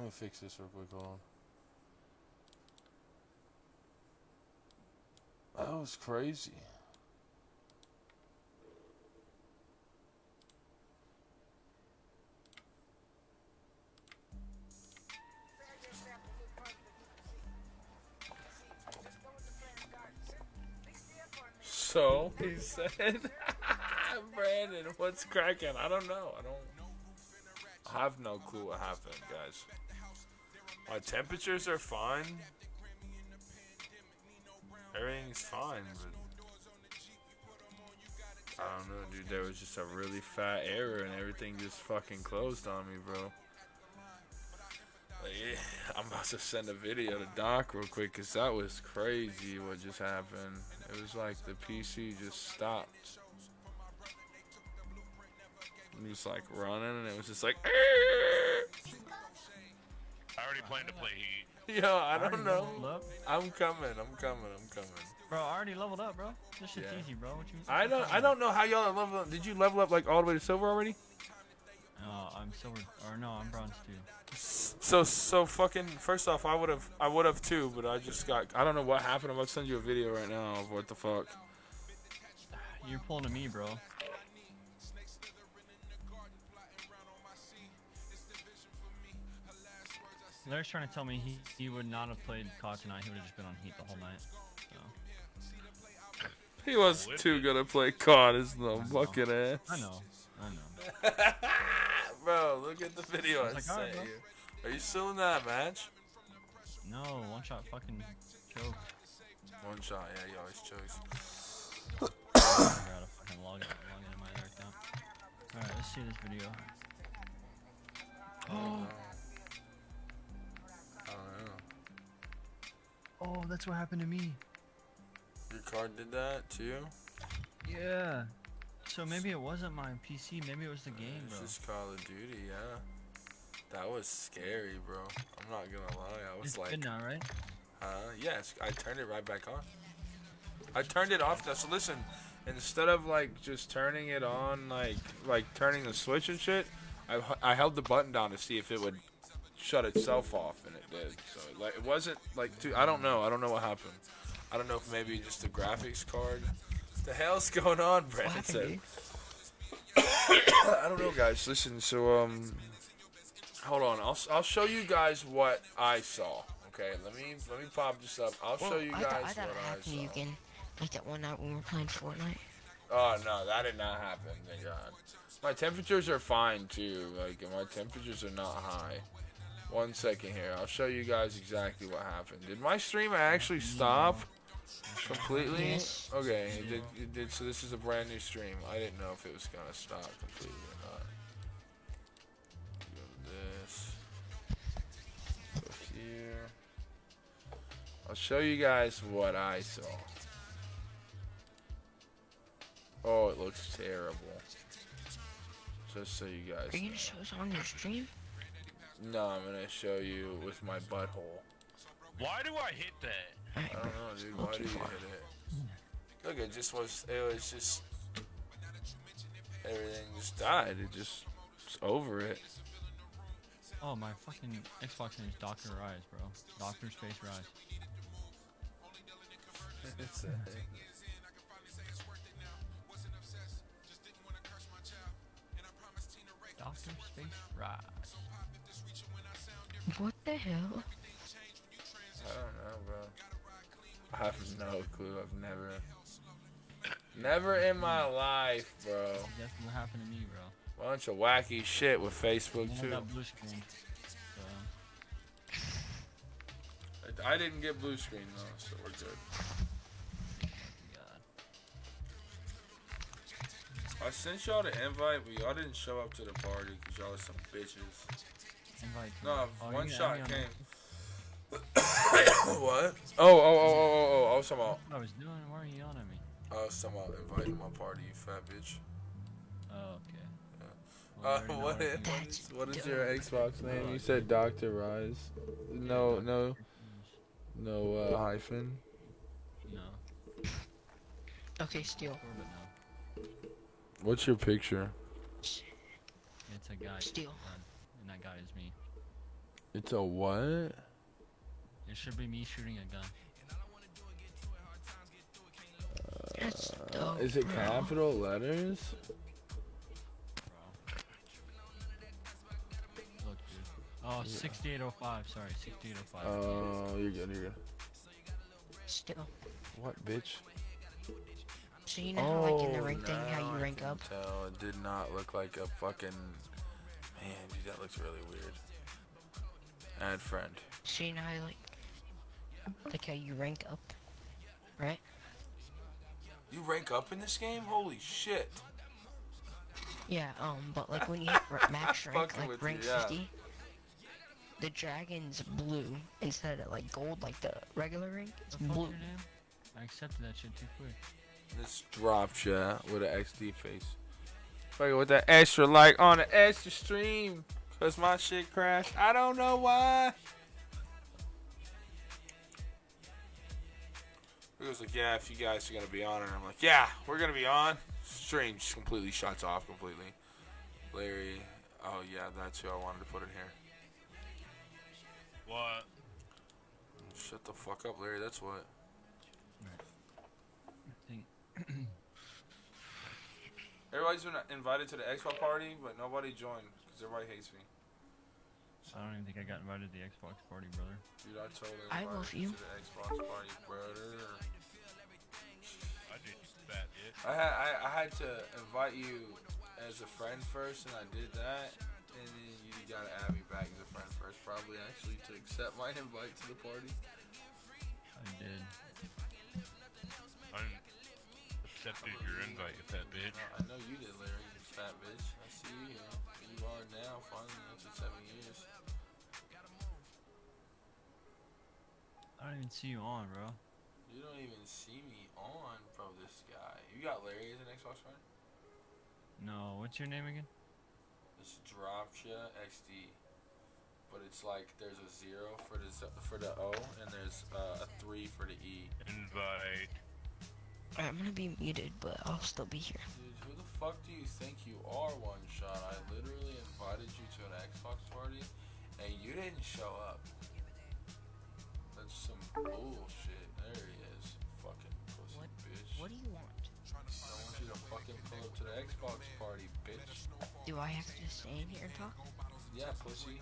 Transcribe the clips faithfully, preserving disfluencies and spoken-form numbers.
me fix this real quick. Hold on. That was crazy. So he said, Brandon, what's cracking? I don't know. I don't. I have no clue what happened, guys. My temperatures are fine. Everything's fine, but I don't know, dude. There was just a really fat error, and everything just fucking closed on me, bro. Like, yeah, I'm about to send a video to Doc real quick, cause that was crazy what just happened. It was like the P C just stopped. He was like running, and it was just like. Argh! I already plan to play Heat. Yo, I don't know. I'm coming. I'm coming. I'm coming. Bro, I already leveled up, bro. This shit's Yeah. easy, bro. What you I don't. I don't know how y'all level up. Did you level up like all the way to silver already? Oh, I'm silver. Or no, I'm bronze too. So so fucking. First off, I would have. I would have too, but I just got. I don't know what happened. I'm about to send you a video right now of what the fuck. You're pulling to me, bro. Larry's trying to tell me he, he would not have played C O D tonight. He would have just been on Heat the whole night. So. He was too good to play C O D. His little bucket ass. I know. I know. Bro, look at the video I, I like, sent right, you. Are you still in that match? No, one shot fucking choke. One shot, yeah, he always chokes. I gotta fucking log in, log in my other account. Alright, let's see this video. Oh. I don't know. Oh, that's what happened to me. Your card did that too? Yeah. So maybe it wasn't my P C, maybe it was the game, It's bro. just Call of Duty, yeah. That was scary, bro. I'm not gonna lie. I was It's like, good now, right? uh, yes, I turned it right back on. I turned it off. So listen, instead of like just turning it on, like like turning the switch and shit, I I held the button down to see if it would shut itself off, and it did. So like it wasn't like too. I don't know. I don't know what happened. I don't know if maybe just the graphics card. What the hell's going on, Brandon said. I don't know, guys. Listen, so um, hold on. I'll I'll show you guys what I saw. Okay, let me let me pop this up. I'll well, show you I guys thought, I what thought it I happened saw. to you again, like that one night when we were playing Fortnite. Oh no, that did not happen. Thank God. My temperatures are fine too. Like my temperatures are not high. One second here. I'll show you guys exactly what happened. Did my stream actually stop completely? Yes. Okay, it did. It did. So this is a brand new stream. I didn't know if it was gonna stop completely or not. Go to this. Go here. I'll show you guys what I saw. Oh, it looks terrible. Just so you guys Are you know. gonna show us on your stream? No, I'm gonna show you with my butthole. Why do I hit that? I don't know, dude. Why do you hit it? Look, it just was. It was just. Everything just died. It just. It's over it. Oh, my fucking Xbox name is Doctor Rise, bro. Doctor Space Rise. It's a, Doctor Space Rise. What the hell? I don't know, bro. I have no clue. I've never. Never in my life, bro. That's what happened to me, bro. Bunch of wacky shit with Facebook I too. got blue screen. So. I didn't get blue screen though, so we're good. God. I sent y'all the invite, but y'all didn't show up to the party because y'all are some bitches. Invite. No, Oh, one you can shot add me came. on What? Oh, oh, oh, oh, oh, oh, I was talking about. What I was doing? Why are you yelling at me? I was talking about inviting my party, you fat bitch. Oh, okay. Uh, Well, you already know what, is, everything. what, is, what is your Xbox name? You said Doctor Rise. No, no, no uh, hyphen. No. Okay, Steel. Corbett, no. What's your picture? It's a guy. Steel. And that guy is me. It's a what? It should be me shooting a gun. That's Uh, dope, is it bro. capital letters? Look, dude. Oh, sixty-eight oh five. Sorry, sixty-eight oh five. Oh, you're good, you're good. Still. What, bitch? So you know how, like, in the Oh, rank thing, how now you I rank can up? Tell. It did not look like a fucking... Man, dude, that looks really weird. Add friend. So you know how, like, like how you rank up, right? You rank up in this game? Holy shit. Yeah, um, but like when you hit ra- max rank, Fucking with like rank you, yeah. fifty, the dragon's blue instead of like gold, like the regular rank. It's The fuck's blue. your name? I accepted that shit too quick. This dropped ya with an X D face. Fucking with that extra like on the extra stream. Cause my shit crashed. I don't know why. He was like, yeah, if you guys are gonna be on, and I'm like, yeah, we're gonna be on. Stream just completely shuts off completely. Larry, oh yeah, that's who I wanted to put in here. What? Shut the fuck up, Larry. That's what. I think. Everybody's been invited to the Xbox party, but nobody joined because everybody hates me. I don't even think I got invited to the Xbox party, brother. Dude, I totally I invited love you. to the Xbox party, brother. I did that, bitch. I had I, I had to invite you as a friend first, and I did that, and then you gotta add me back as a friend first, probably actually to accept my invite to the party. I did. I accepted your invite, you fat bitch. I know you did, Larry, you fat bitch. I see you. You know, here you are now, finally after seven years. I don't even see you on, bro. You don't even see me on, bro. This guy. You got Larry as an Xbox friend? No, what's your name again? It's Dropcha X D, but it's like there's a zero for the z- for the O and there's uh, a three for the E. Invite. I'm gonna be muted, but I'll still be here. Dude, who the fuck do you think you are, One Shot? I literally invited you to an Xbox party, and you didn't show up. That's some bullshit. There he is, fucking pussy What? bitch. What do you want? I want you to fucking pull up to the Xbox party, bitch. Do I have to just stay in here and talk? Yeah, pussy.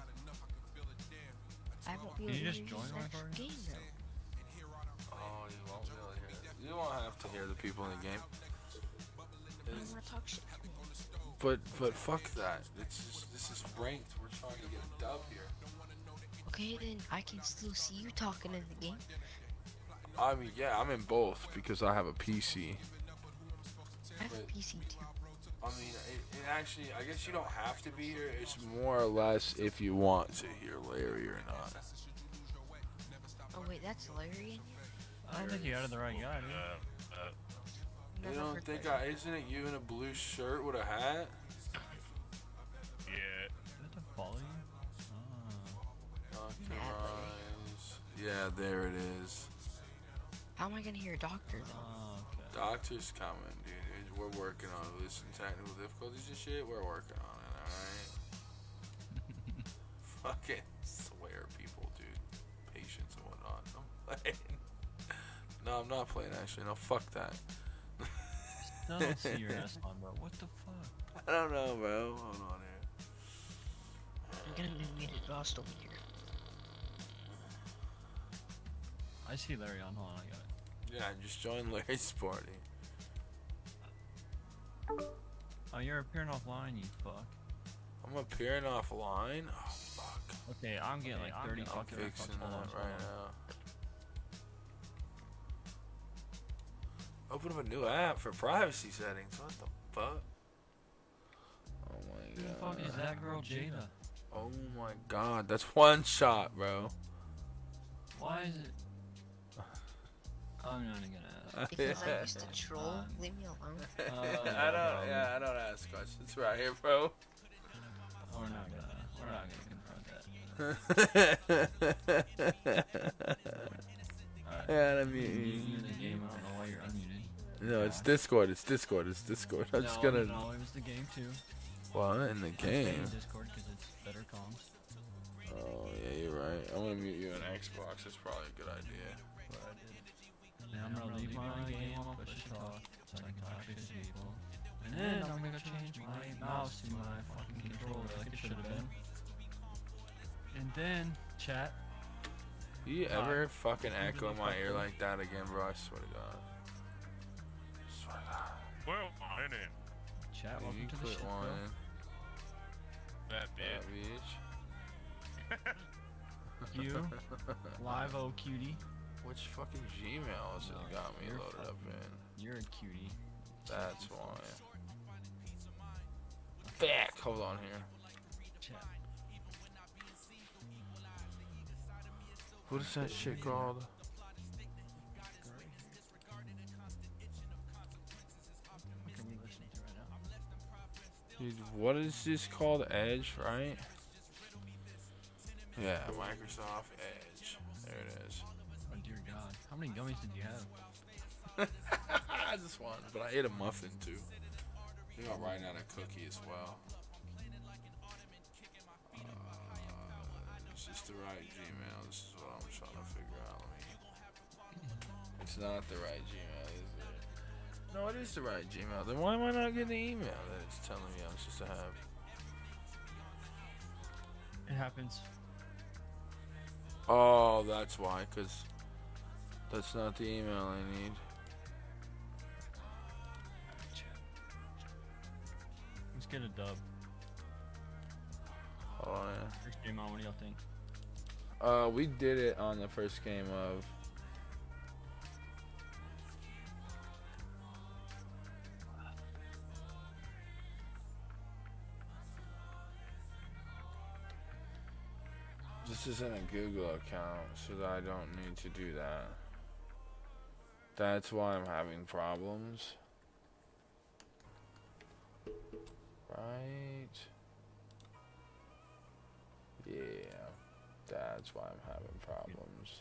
I won't be Can able you to just use join my that party? game though. Oh, you won't be able to hear it. You won't have to hear the people in the game. I don't wanna talk shit. But but fuck that. It's just, this is ranked. We're trying to get a dub here. Okay, then I can still see you talking in the game. I mean, yeah, I'm in both because I have a P C. I have a But- P C too. I mean, it, it actually, I guess you don't have to be here. It's more or less if you want to hear Larry or not. Oh wait, that's Larry. I don't think you added the right guy, dude. Uh, uh, You Never don't heard think that. I? Isn't it you in a blue shirt with a hat? yeah. Did I have to follow you? Doctor Yeah, Rhymes. Yeah, there it is. How am I gonna hear a doctor Oh, though? oh okay. Doctor's coming, dude. We're working on it with some technical difficulties and shit. We're working on it, alright? Fucking swear people, dude. Patience and whatnot. I'm playing. No, I'm not playing actually. No, fuck that. I don't see your ass on, bro. What the fuck? I don't know, bro. Hold on here. I'm gonna be muted, but I'll still be here. I see Larry on. Hold on, I got it. Yeah, just join Larry's party. Oh, you're appearing offline, you fuck. I'm appearing offline? Oh, fuck. Okay, I'm getting like thirty I'm fucking fixing fucks. Hold on, that hold right on. now. Open up a new app for privacy settings. What the fuck? Oh my Who the god. fuck is that girl, Jada? Oh my god. That's one shot, bro. Why is it? I'm not even gonna ask. Because I used to troll. Um, Leave me alone. Uh, I don't. Yeah, I don't ask questions right here, bro. We're not gonna. We're not gonna confront that. Alright. Yeah, I You mean. in the game. I don't know why you're unmuted. No, it's Discord. It's Discord. It's Discord. I'm just no, gonna. No, it was the game too. What in the I'm staying game? in Discord because it's better comms. Oh yeah, you're mute you on Xbox. That's probably a good idea. But I did. Then I'm gonna leave my game on push to talk so I can talk to people. And then I'm gonna change my mouse to my fucking controller like it should have been. And then, chat. You ever fucking echo in my ear like that again, bro? I swear to God. I swear to God. Well, I didn't. Chat, welcome You to the quit shit, bro. whining. That That bitch. bitch. You, live oh cutie. Which fucking Gmail is it No, got me you're loaded up fucking- in? You're a cutie. That's why. Back. Hold on here. Chat. What is that shit called? What can we listen to right now? Dude, what is this called? Edge, right? Yeah, Microsoft Edge. There it is. Oh dear God, how many gummies did you have? I just one, but I ate a muffin too. I think I'm writing out a cookie as well. Uh, is this the right Gmail? This is what I'm trying to figure out. Let me- It's not the right Gmail, is it? No, it is the right Gmail. Then why am I not getting the email that it's telling me I'm supposed to have? It happens. Oh, that's why, because that's not the email I need. Let's get a dub. Oh, yeah. First game on, what do y'all think? Uh, we did it on the first game of. This isn't a Google account, so I don't need to do that. That's why I'm having problems. Right. Yeah. That's why I'm having problems.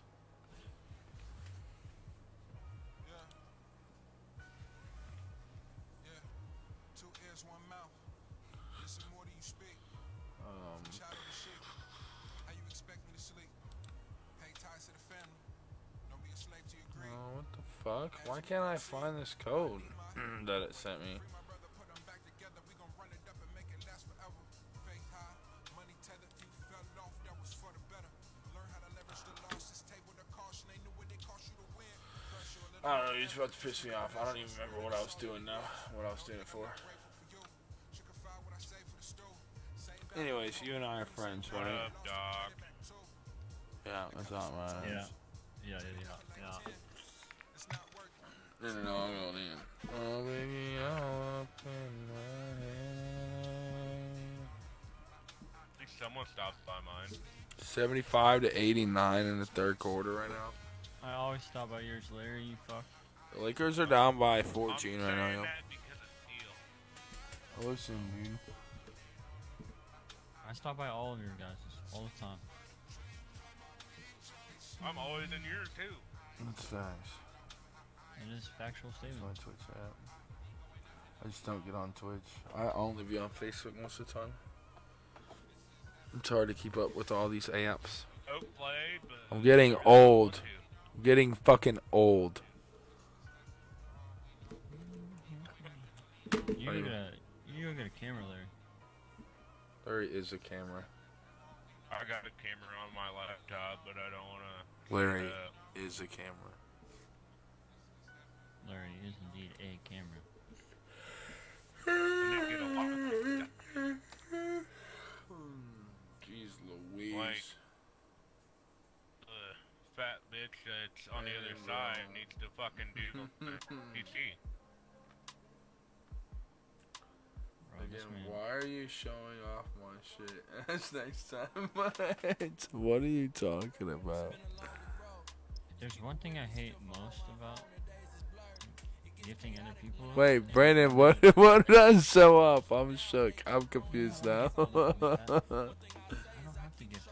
Two ears, one mouth. Listen more than you speak. Um, Child of the sheep. How you expect me to sleep? Pay ties to the family. Don't be a slave to your greed. oh, what the fuck? Why can't I find this code that it sent me? Free my brother, put them back together. We gon' run it up and make it last forever. Faith high, money tethered. You fell off, that was for the better. Learn how to leverage the loss. This table to caution. They knew what they cost you to win. Pressure a little. I don't know, you're about to piss me off. I don't even remember what I was doing now. What I was doing it for. Anyways, you and I are friends, What right? up, dog? Yeah, that's not mine. Yeah. Yeah, yeah, yeah, yeah. No, no, no, I'm going in. Oh, baby, all up in my head. At least someone stops by mine. seventy-five to eighty-nine in the third quarter right now. I always stop by yours, Larry, you fuck. The Lakers are down by I'm fourteen right saying now, yo. that because of Steel. Listen, dude. I stop by all of your guys all the time. I'm always in yours too. That's facts. It is a factual That's my statement. Twitch app. I just don't get on Twitch. I only be on Facebook most of the time. It's hard to keep up with all these apps. Oak played, but I'm getting I really old. want to. I'm getting fucking old. You Are go you- get a, you go get a camera, Larry. There is a camera. I got a camera on my laptop, but I don't want to. Larry Uh, is a camera. Larry is indeed a camera. I did get a lot of Jeez Louise. Like, uh, fat bitch that's on the other Hey, side bro. needs to fucking do P C. Bro, this Again, man. why are you showing off my shit? That's next time. What are you talking about? There's one thing I hate most about gifting other people. Wait, and Brandon, giving what them- what did I show up? I'm shook. I'm confused now. I don't have to gift.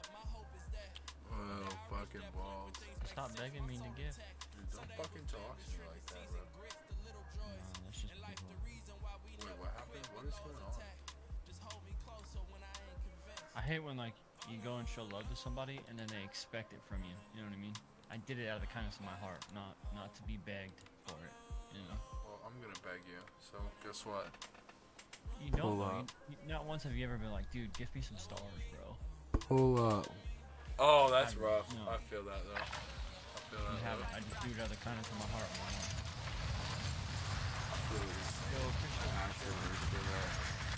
Oh, fucking balls. Stop begging me to gift. Dude, don't fucking talk to me like that, bro. No, that's just people. Wait, what happened? What is going on? I hate when like you go and show love to somebody, and then they expect it from you. You know what I mean? I did it out of the kindness of my heart, not not to be begged for it. You know. Well, I'm gonna beg you. So guess what? You don't. Hold Though. up. You, you, not once have you ever been like, dude, give me some stars, bro. Pull up. Oh, that's I- rough. no. I feel that though. I feel You that. haven't. though. I just do it out of the kindness of my heart. Man. I feel you. Yo, appreciate I feel you. I feel that.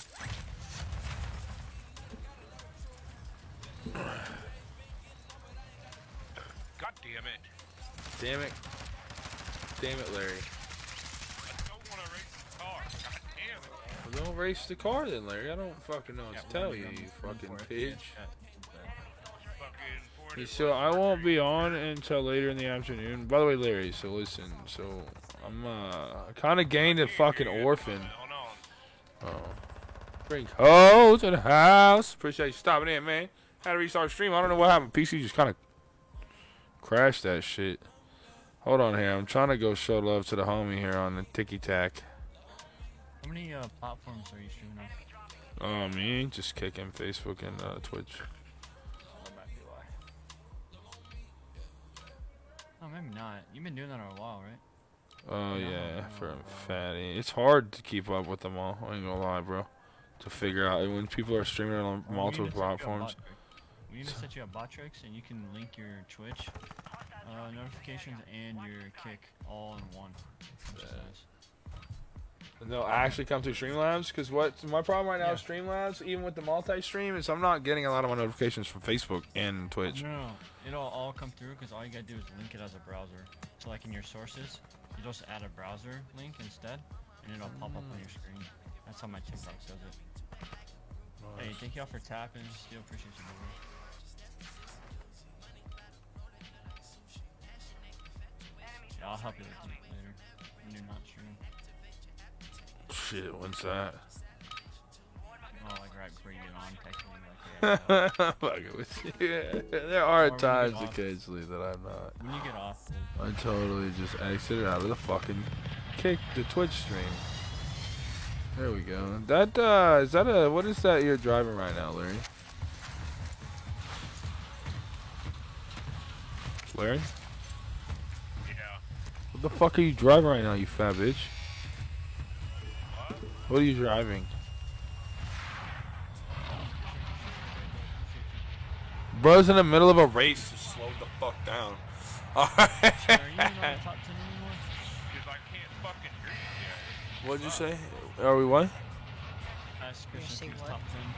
God damn it. Damn it. Damn it, Larry. I don't want to race the car. God damn it. Well, don't race the car then, Larry. I don't fucking know what Yeah, to we're tell gonna you, be you on fucking for it. bitch. Yeah, Fucking You forty So I won't be on until later in the afternoon. By the way, Larry, so listen. So I'm uh kind of gained a fucking orphan. Hold on. Oh. Bring hoes to the house. Appreciate you stopping in, man. Had to restart stream. I don't know what happened. P C just kind of crashed that shit. Hold on here. I'm trying to go show love to the homie here on the Ticky Tack. How many uh, platforms are you streaming on? Oh, me? Just kicking Facebook and uh, Twitch. That might be why. Oh, maybe not. You've been doing that for a while, right? Oh, Yeah, yeah. yeah, For yeah. fatty. It's hard to keep up with them all. I ain't gonna lie, bro. To figure out when people are streaming on Or we multiple need to set you up platforms. bot trick. We need to set you up bot tricks, and you can link your Twitch uh, notifications and your kick all in one. Which is nice. And they'll actually come through Streamlabs, because what my problem right now Yeah. with Streamlabs, even with the multi-stream, is I'm not getting a lot of my notifications from Facebook and Twitch. No, no, no. It'll all come through because all you gotta do is link it as a browser. So like in your sources, you just add a browser link instead, and it'll pop up on your screen. That's how my TikTok does it. Hey, thank y'all for tapping. Still appreciate you, brother. Yeah, I'll help you with it later when you're not streaming. Shit, when's that? Oh, like right before you get on, text me like, hey, I got- Fucking with you. There are Or when you times get off. occasionally that I'm not. when you get off, I totally just exited out of the fucking kick the Twitch stream. There we go. That uh, is that a what is that you're driving right now, Larry? Larry? Yeah. What the fuck are you driving right now, you fat bitch? What? What are you driving? Bro's in the middle of a race. Just slow the fuck down. Alright. are you not in the top ten anymore? Because I can't fucking hear you yet. What'd you say? Are we what? Ask You Christian say who's what? top ten.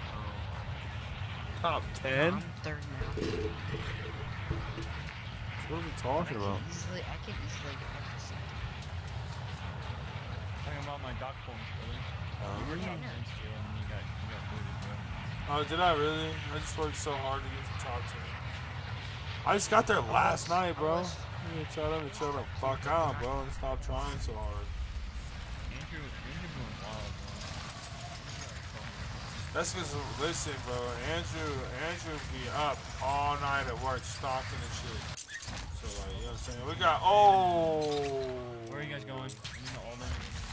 Top ten? I'm third now. What are we I talking can about? easily, I can easily get up to second. Talking about my doc points, Billy. You were top yeah. ten still, and then you got you got booted, bro. Oh, did I really? I just worked so hard to get to top ten. I just got there last night, bro. You need to tell them to chill the fuck out, bro, and stop trying so hard. Andrew, Andrew doing wild, bro. That's because, listen, bro, Andrew, Andrew be up all night at work, stocking and shit. So, like, you know what I'm saying? We got, oh! Where are you guys going? You know, all them.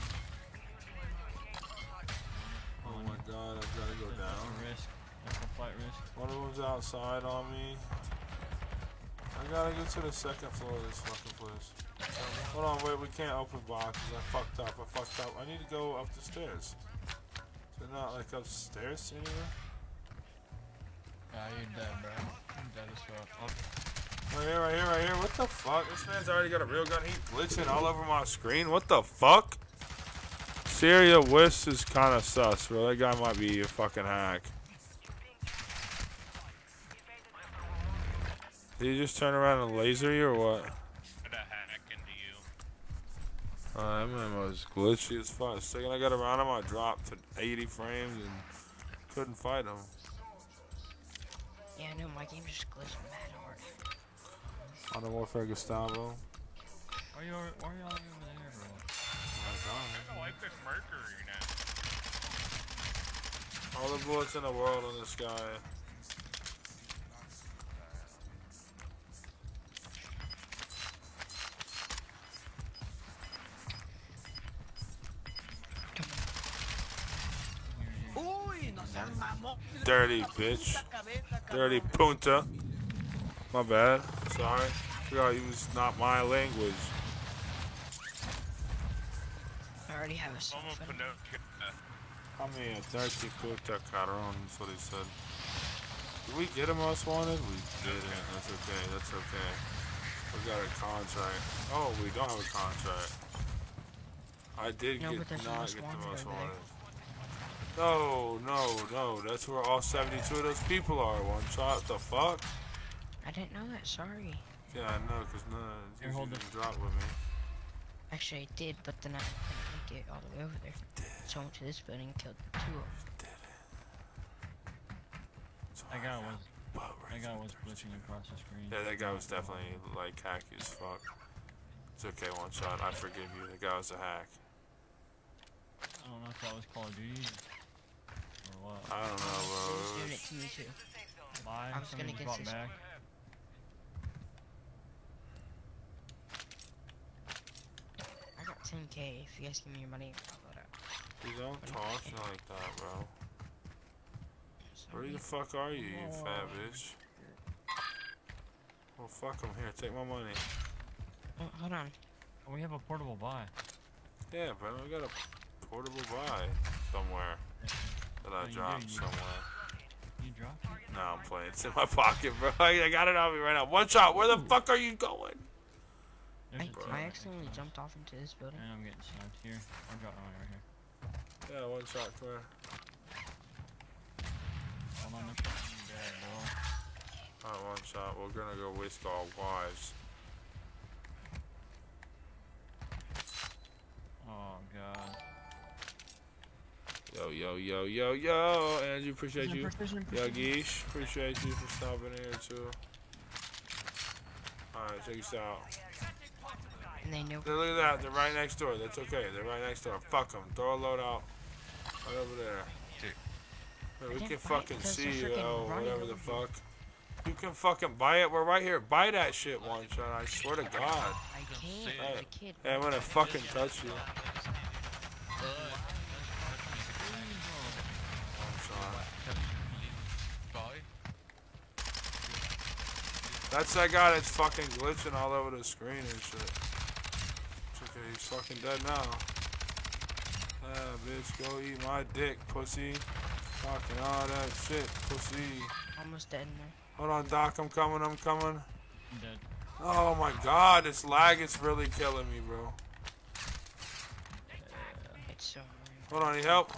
Oh my god, I've got to go That's down. a risk. That's a flight risk. One of them's outside on me. I gotta get to the second floor of this fucking place. Hold on, wait, we can't open boxes. I fucked up, I fucked up. I need to go up the stairs. Is it not like upstairs anywhere? Nah, you're dead, bro. You're dead as fuck. Right here, right here, right here. What the fuck? This man's already got a real gun. He's glitching all over my screen. What the fuck? Syria Wiss is kind of sus, bro. That guy might be a fucking hack. Did he just turn around and laser you or what? Put a hack into you. Uh, that man was glitchy as fuck. The second I got around him, I dropped to eighty frames and couldn't fight him. Yeah, I know, my game just glitched mad hard. Modern Warfare Gustavo. Why are you, why are y'all over there, bro? I don't like this Mercury now. All the bullets in the world in this guy. Dirty bitch. Dirty punta. My bad. Sorry. Forgot you was not my language. I already have a Como sofa. Pinocchio. I mean, a dirty punta caron. That's what he said. Did we get him most wanted? We didn't. That's okay. That's okay. We got a contract. Oh, we don't have a contract. I did No, get but there's not most get the wanted most over there. wanted. No, no, no. That's where all seventy-two of those people are. One shot. The fuck? I didn't know that. Sorry. Yeah, I know, cause none of Here, these hold didn't it. drop with me. Actually, I did, but then I couldn't make it all the way over there. So I went to this building and killed two of them. That guy was. That guy was glitching across the screen. Yeah, that guy was definitely like hacky as fuck. It's okay, one shot. I forgive you. The guy was a hack. I don't know if that was Call of Duty or what. I don't know, bro. He was It doing was- it to me too. Live, I was somebody gonna get brought this- back. I got ten K. If you guys give me your money, I'll load out. You don't talk like that, bro. Where Sorry. the fuck are you, you fat bitch? Well, fuck him. Here, take my money. Oh, hold on. Oh, we have a portable buy. Yeah, bro. I got a portable buy somewhere that I Oh, you do, dropped you- somewhere. You dropped it? No, I'm playing. It's in my pocket, bro. I got it on me right now. One shot. Where the fuck are you going? There's I, a team I right accidentally there. jumped off into this building. And I'm getting sniped here. I'm dropping mine right here. Yeah, one shot. Come here. Hold on, I'm fucking dead, bro. Alright, one shot. We're gonna go waste our wives. Oh god. Yo, yo, yo, yo, yo. Andrew, appreciate you. Precision, Yo, precision. Geesh, appreciate you for stopping here too. Alright, check this out. And they knew. Look at that. They're right next door. That's okay. They're right next door. Fuck them. Throw a load out. Right over there. Man, we I can can't buy it fucking 'cause see they're you, freaking oh, running whatever the over me. fuck. You can fucking buy it. We're right here. Buy that shit, one shot. I swear to God. I can't. Hey. There's a kid. Hey, I'm gonna fucking touch you. One shot. That's that guy that's fucking glitching all over the screen and shit. It's okay, he's fucking dead now. Ah, bitch, go eat my dick, pussy. Fucking all that shit, pussy. Almost dead in there. Hold on, Doc, I'm coming, I'm coming. I'm dead. Oh my god, this lag is really killing me, bro. It's so annoying. Hold on, need help?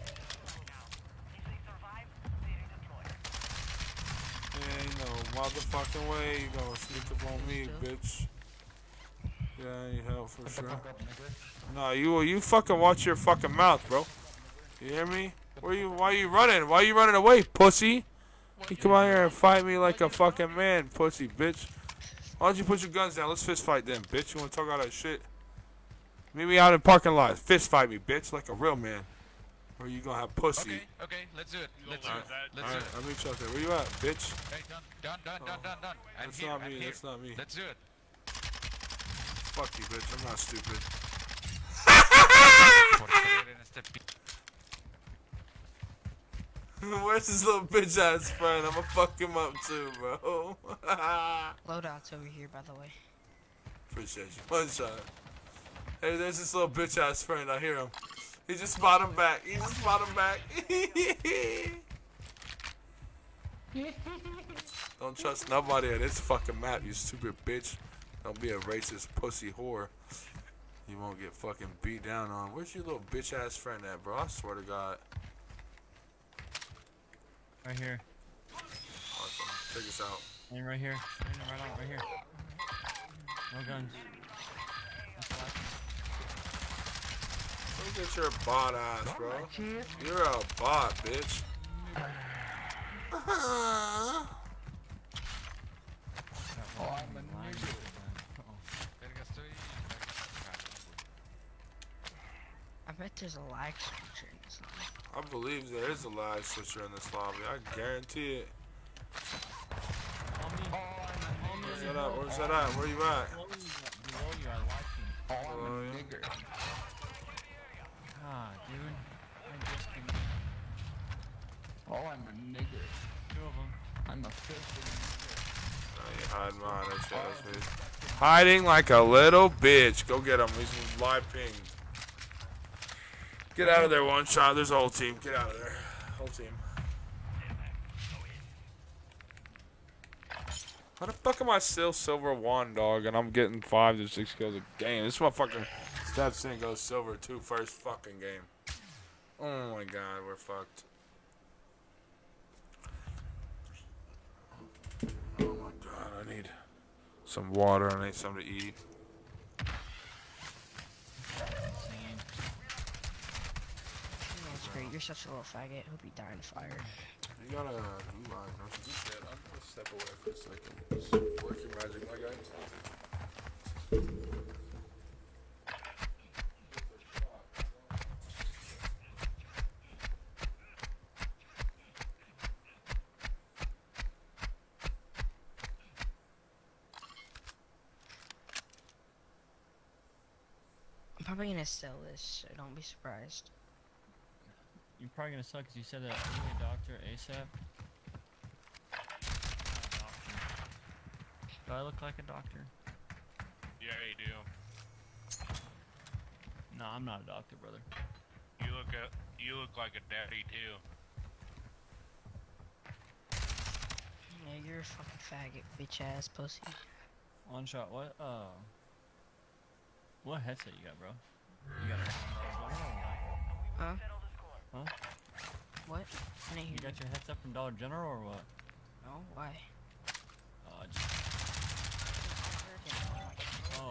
Yeah, ain't no motherfucking way you gonna sneak up on me, bitch. Yeah, I need help for sure. No, you you fucking watch your fucking mouth, bro. You hear me? Where you? Why you running? Why you running away, pussy? You come out here and fight me like a fucking man, pussy, bitch. Why don't you put your guns down? Let's fist fight then, bitch. You wanna talk all that shit? Meet me out in parking lot. Fist fight me, bitch, like a real man. Or you gonna have pussy? Okay, okay, let's do it. Let's do Alright, it. that. Let's alright, do it. I'll meet you out there. Where you at, bitch? Okay, done, done, done, done, done, done. I'm That's here, not I'm me. here. That's not me. Let's do it. Fuck you, bitch. I'm not stupid. Por creer en este pi- Where's his little bitch ass friend? I'ma fuck him up too, bro. Loadout's over here, by the way. Appreciate you. One shot. Hey, there's this little bitch ass friend. I hear him. He just spot him back. He just spot him back. Don't trust nobody at this fucking map, you stupid bitch. Don't be a racist pussy whore. You won't get fucking beat down on. Where's your little bitch ass friend at, bro? I swear to God. Right here. Awesome. Check this out. And right here. Right, right out, right here. No guns. That's last. Look at your bot ass, bro. You're a bot, bitch. Oh, I'm a nigga. Verga, estoy- I bet there's a lag switcher in this one. I believe there is a live switcher in this lobby. I guarantee it. Where's that at? Where's that at? Where you at? Below you, I like him. Below you? God, dude. I just came. Oh, I'm a nigger. Two of them. I'm a fifth. Oh, you hide mine. That's yeah, that's weird. Hiding like a little bitch. Go get him. He's live pinged. Get out of there, one shot. There's a whole team. Get out of there. Whole team. How the fuck am I still silver one, dog, and I'm getting five to six kills a game? This motherfucking steps in goes silver two first fucking game. Oh my god, we're fucked. Oh my god, I need some water. I need something to eat. That's great. You're such a little faggot. Hope you die in the fire. You gotta move on. Don't you just said, I'm gonna step away for a second. Just work your magic, my guy. I'm probably gonna sell this, so don't be surprised. You're probably gonna suck because you said that you need a doctor ASAP. Do I look like a doctor? Yeah, you do. No, I'm not a doctor, brother. You look at you look like a daddy too. Yeah, you're a fucking faggot, bitch ass pussy. One shot. What? Uh. What headset you got, bro? You got a Huh? Huh? What? I didn't You hear got your headset from Dollar General or what? No, why? Uh, just, oh.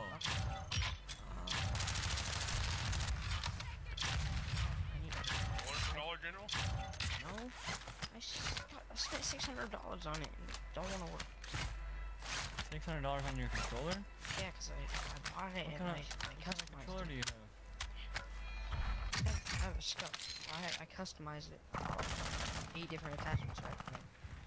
I need a, One for Dollar General? no. I, s- I spent six hundred dollars on it and don't want to work. Six hundred dollars on your controller? Yeah, cause I, I bought it What and kind I, of I customized controller it. do you have? I have a scope. I, I customized it. Eight different attachments right from it.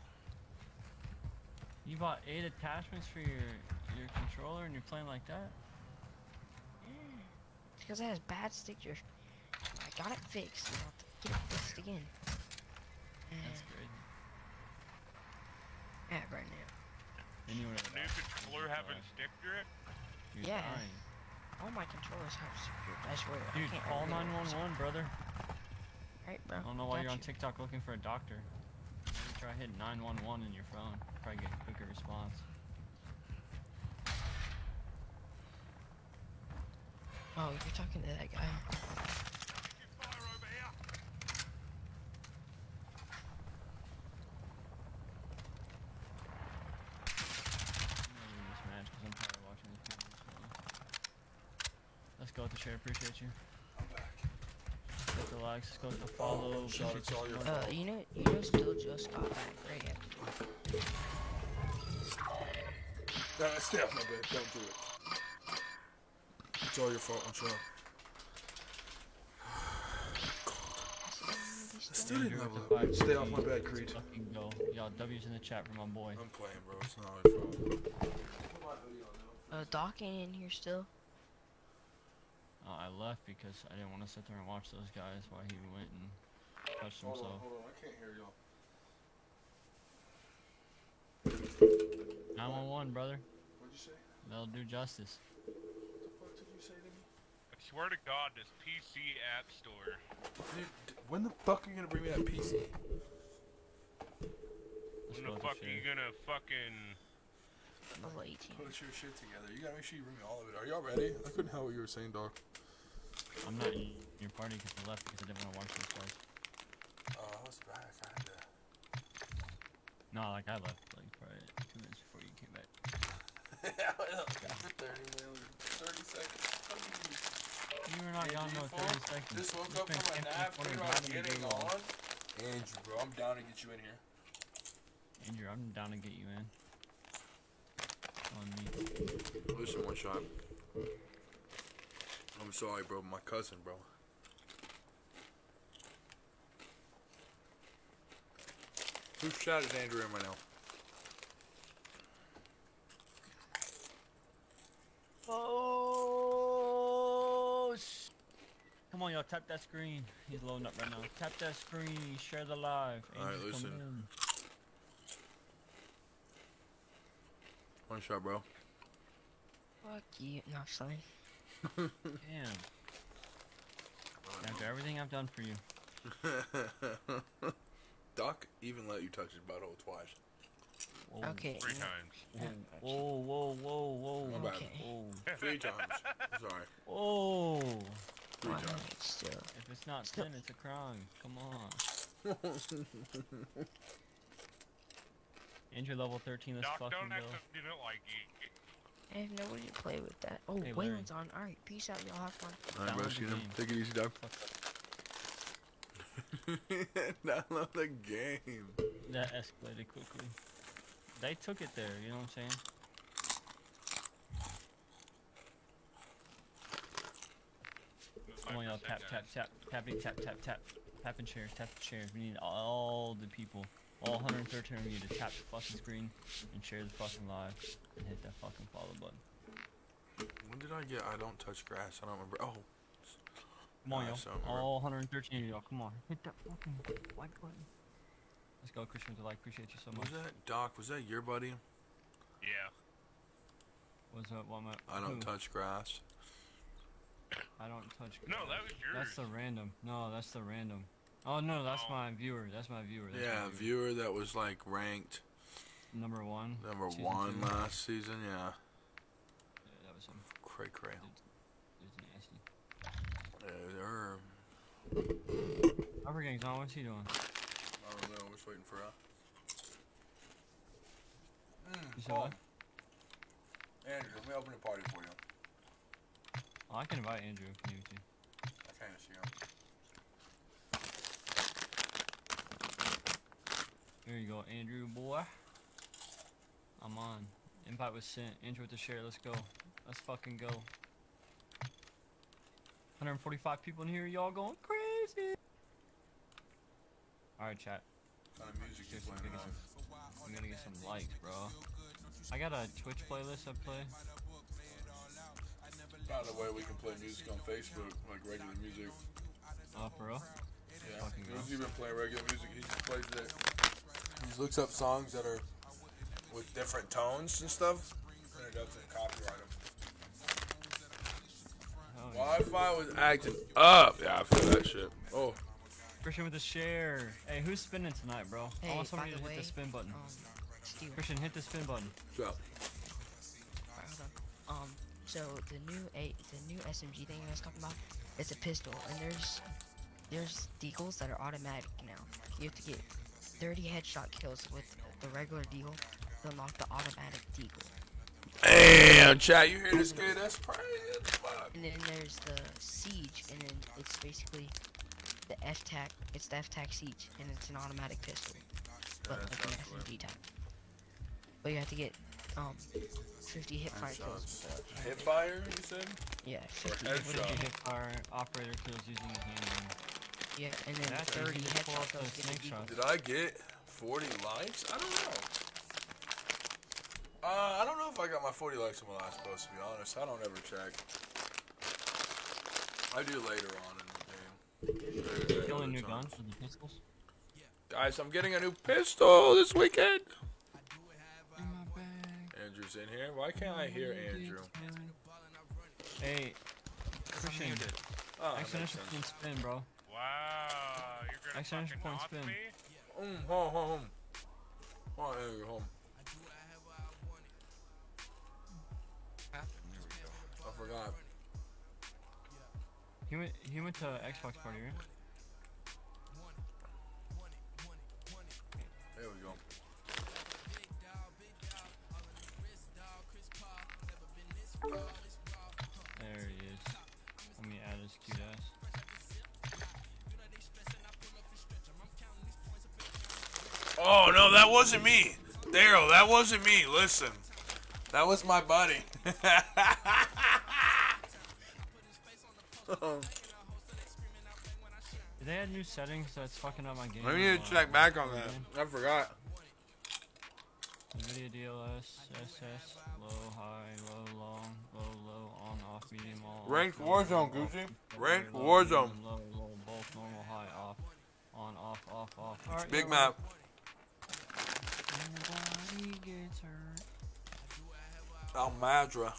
You bought eight attachments for your your controller and you're playing like that? Yeah. Because it has bad stick drift. I got it fixed. And I have to get it fixed again. That's Yeah, crazy. yeah, right now. Then you would A new controller having stick drift? You're Yeah. dying. All my controllers have secure. I swear. I Dude, can't call remember nine one one, brother. Right, bro. I don't know why Got you're on you. TikTok looking for a doctor. Maybe try hitting nine one one in your phone. Probably get a quicker response. Oh, you're talking to that guy. Fire over here! I'm gonna leave this match because I'm tired of watching these people. So. Let's go with the share. Appreciate you. I'm back. Let's go likes. Let's go with the follow. Oh, shot, it's all your Uh, you know, you know, still just got back, right? Uh, stay off my bed. Don't do it. It's all your fault, I'm sure. Still didn't Andrew level with the up. five Stay off my fifty. bed, Let's Creed. fucking go. Y'all, W's in the chat for my boy. I'm playing, bro. It's not my fault. Uh, Doc ain't in here still. Uh, I left because I didn't want to sit there and watch those guys while he went and touched Hold on, himself. hold on. I can't hear y'all. nine one one, brother. What'd you say? They'll do justice. What the fuck did you say to me? I swear to God, this P C App Store. Dude, d- when the fuck are you gonna bring me that P C? Let's When go the with fuck the are you share. gonna fucking... Level eighteen. Put your shit together. You gotta make sure you bring me all of it. Are y'all ready? I couldn't hear what you were saying, dog. I'm not in your party because I left because I didn't want to watch those guys. Uh, I was back. I had to. No, like I left like probably two minutes before you came back. Yeah, well, for thirty, thirty seconds. You were not Hey, gone you no fool? thirty seconds. Just woke You up spent from a fifteen, nap, twenty thinking minutes about to getting go on. Andrew, bro, I'm down to get you in here. Andrew, I'm down to get you in. On me. Listen, one shot. I'm sorry, bro. My cousin, bro. Whose shot is Andrew in right now? Oh, sh- come on, y'all. Tap that screen. He's loading up right now. Tap that screen. Share the live. All right, Andrew, come listen. in. One shot, bro. Fuck you. No, sorry. Damn. After everything I've done for you. Doc even let you touch his butthole twice. Whoa. Okay. Three times. Whoa, whoa, whoa, whoa. My bad. Okay. Whoa. Three times. Sorry. Whoa. Three Alright, times. still. If it's not Still- ten, it's a crime. Come on. Entry level thirteen, let's Doc, fucking don't act go. like you don't like it. I have nobody to play with that. Oh, Hey, Larry. Wayland's on. Alright, peace out, y'all. Have fun. Alright, bro, Download see the them. game. Take it easy, dog. Fuck Download the game. That escalated quickly. They took it there, you know what I'm saying? Come on, y'all, tap, tap, tap, tapping, tap, tap, tap, tapping chairs, tap the chairs. We need all the people, all one hundred thirteen of you to tap the fucking screen and share the fucking live and hit that fucking follow button. When did I get I don't touch grass? I don't remember. Oh. Come on, Ah, y'all, so we're- all one hundred thirteen of y'all, come on, hit that fucking like button. Let's go, Christian with the like, appreciate you so much. Was that Doc? Was that your buddy? Yeah. What's up, Walmart? I don't Who? touch grass. I don't touch. No, that was yours. That's the random. No, that's the random. Oh no, that's Oh. my viewer. That's my viewer. That's Yeah, my viewer. viewer that was like ranked Number one. number season one two. last season. Yeah. Yeah, that was him. Cray cray. It's nasty. Yeah, er, Upper Gang's on. What's he doing? I don't know. We're just waiting for us. You said what? Andrew, let me open a party for you. Oh, I can invite Andrew if you need to. I can't see him. There you go, Andrew boy. I'm on. Invite was sent. Andrew with the share. Let's go. Let's fucking go. one hundred forty-five people in here. Y'all going crazy. All right, chat. What kind of music you Seriously, playing gotta on? get some, I'm gonna get some likes, bro. I got a Twitch playlist I play. By the way, we can play music on Facebook, like regular music. Oh, for real? Yeah. Fucking go. He's even playing regular music. He just plays it. He looks up songs that are with different tones and stuff, and it doesn't copyright them. Oh, yeah. Wi-Fi was acting up. Yeah, I feel that shit. Oh. Christian with the share. Hey, who's spinning tonight, bro? I Hey, want somebody by to the hit way, the spin button. Um, Steve. Christian, hit the spin button. So, Alright, hold on. Um, so the new a the new S M G thing I was talking about, it's a pistol, and there's there's deagles that are automatic now. You have to get thirty headshot kills with the regular deagle to unlock the automatic deagle. damn, chat, you hear this kid? That's crazy as fuck. And then there's the siege, and then it's basically the F TAC. It's the F TAC siege, and it's an automatic pistol, but Yeah, like an that's S M G type. But you have to get um fifty hit fire kills. Hit fire, you said? Yeah, fifty. head- What did you hit our operator kills using the handgun? Yeah, and then That's thirty easy to pull headshot up kills those get snake a deagle. shots. Did I get forty likes? I don't know. Uh, I don't know if I got my forty likes on my last post, to be honest. I don't ever check. I do later on in the game. Killing new guns with the pistols? Guys, I'm getting a new pistol this weekend. In my bag. Andrew's in here. Why can't I hear Andrew? Hey, Christian, muted. Oh, that makes exponential sense. point spin, bro. Wow, you're gonna Exponential fucking point off spin. me? Mm, home, home, home. Come on, Andrew, home. Happened. There we go. I forgot. He went. He went to Xbox party, right? There we go. There he is. Let me add his cute ass. Oh, no, that wasn't me. Daryl, that wasn't me. Listen. That was my buddy. Did they add new settings that's fucking up my game? I need to check back on that. I forgot. Video D L S, S S, low, high, low, long, low, low, on, off, medium, all. Ranked off, Warzone, low, Gucci. off, Ranked low, Warzone. medium, Low, low, both normal, high, off, on, off, off, off. All right, Big y'all. map. Nobody gets hurt. Almadra.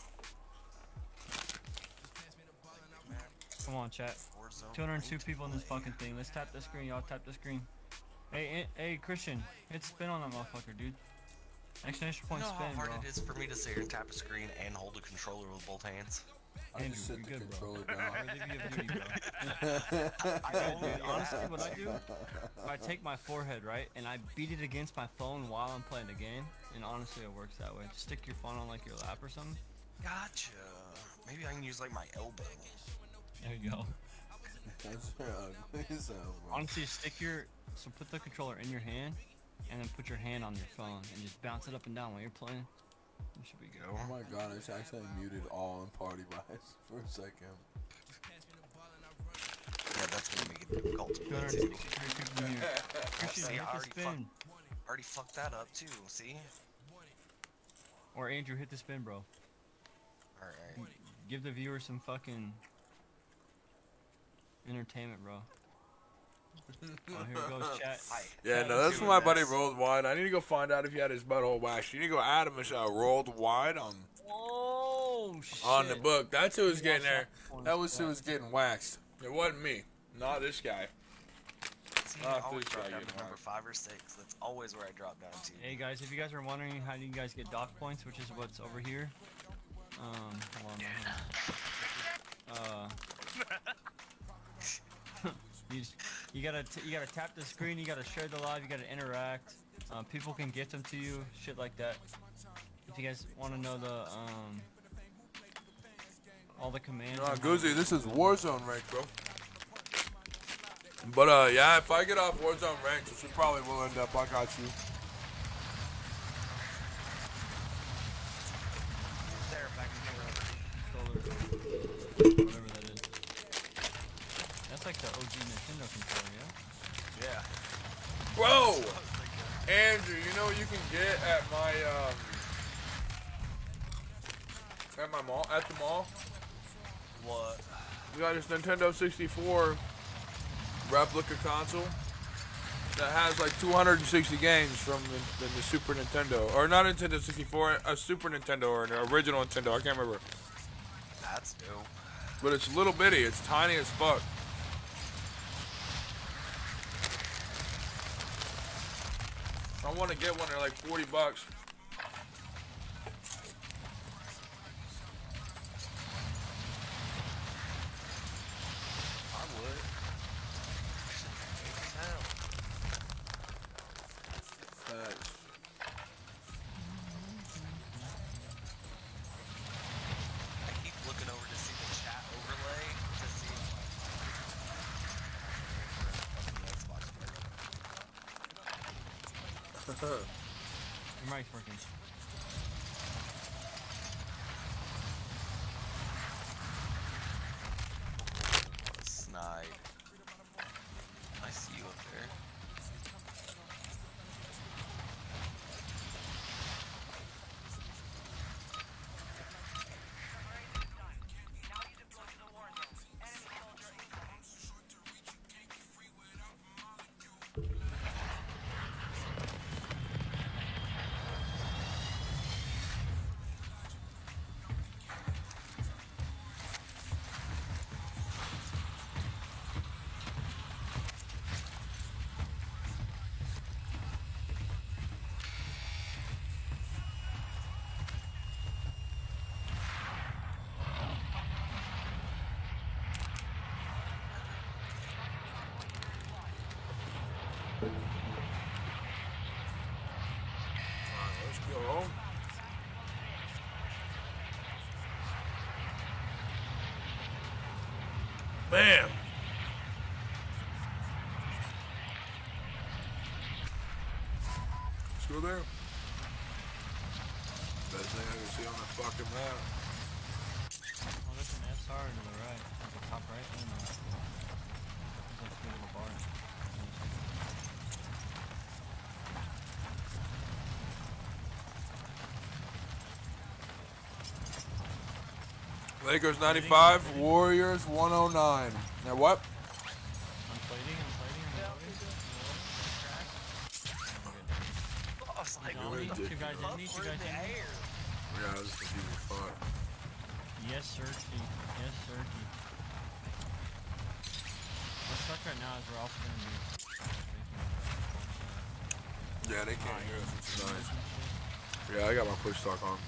Come on, chat. Warzone two hundred two ain't people in this playing. fucking thing. Let's tap the screen, y'all. Tap the screen. Hey, hey, hey, Christian, hit spin on that motherfucker, dude. Exclamation You point know how spin, hard bro. it is for me to sit here and tap a screen and hold a controller with both hands? I Andrew, just sit you're the good, bro. controller down. Or leave you a duty, bro. I Yeah, only dude, honestly, have- what I do, if I take my forehead, right, and I beat it against my phone while I'm playing the game, and honestly, it works that way. Just stick your phone on, like, your lap or something. Gotcha. Maybe I can use like my elbow. There you go. That's ugly as hell, bro. Honestly, stick your, so put the controller in your hand, and then put your hand on your phone, and just bounce it up and down while you're playing. You should be good. Oh my god, I actually muted all in party buys for a second. Yeah, that's gonna make it difficult to two play hundred too. sixty-three people in here. Christian, See, hit I the already spin. fucked, already fucked that up too. See? Or Andrew, hit the spin, bro. Alright. Give the viewers some fucking entertainment, bro. Oh, here it goes, chat. Hi. Yeah, Yeah, no, let's that's do when my it, buddy guys. rolled wide. I need to go find out if he had his butthole waxed. You need to go add him and uh, rolled wide on Oh, shit. on the book. That's who was Watch getting there. that That was who was getting waxed. It wasn't me. Not this guy. See, Ah, I always this drop guy down getting to number waxed. five or six. That's always where I drop down to. Hey guys, if you guys are wondering how do you guys get dock points, which is what's over here. Um, hold on. hold on. Uh, you, just, you gotta t you gotta tap the screen, you gotta share the live, you gotta interact. Um, people can gift them to you, shit like that. If you guys want to know the um all the commands. No, and how- Goozy, this is Warzone rank, bro. But uh, yeah, if I get off Warzone rank, which we probably will end up, I got you. There, back to the road. controller, whatever that is. That's like the O G Nintendo controller, yeah? Yeah. Bro! Andrew, you know what you can get at my, um... At my mall? At the mall? What? We got this Nintendo sixty-four replica console that has like two hundred sixty games from the, the, the Super Nintendo. Or not Nintendo sixty-four, a Super Nintendo or an original Nintendo, I can't remember. That's dope. But it's little bitty, it's tiny as fuck. I want to get one, they're like forty bucks. I would. Hell. Facts. I keep looking over to see the chat overlay to see. Fucking Xbox player. Your mic's working. Snide. I see you up there. Let's go. Bam! Let's go there. Best thing I can see on the fucking map. Oh, there's an S R to the right, at the top right. I don't know. There's like three little bars. Lakers ninety-five, Warriors one oh nine. Now what? I'm plating, I'm plating, I'm loading. I was like, Y'all what need the two guys in, fuck? need two We're guys in the in. air. Yeah, this is easy fuck. Yes, sirty. Yes, sirty. What's stuck right now is we're also gonna be Yeah, they can't hear us, which is nice. Yeah, I got my push talk on.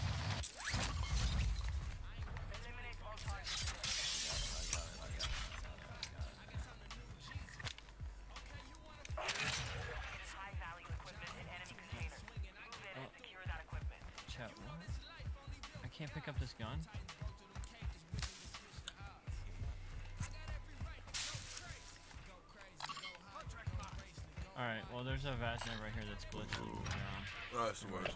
Chat, what? I can't pick up this gun? Alright, well there's a Vaznet right here that's glitched into the ground. Oh, that's the worst.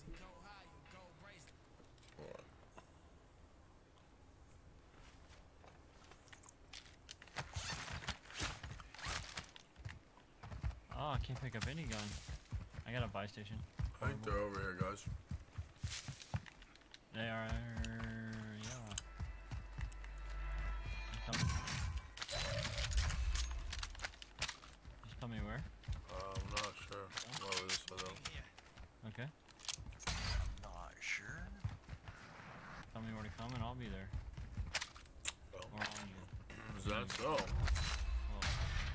Oh, I can't pick up any gun. I got a buy station. I think they're over here, guys. They are, yeah. I'm coming. Just tell me where. Uh, I'm not sure. Oh, this way though. Okay. Not sure. Tell me where to come and I'll be there. Oh. Or on you. Is that so? Well,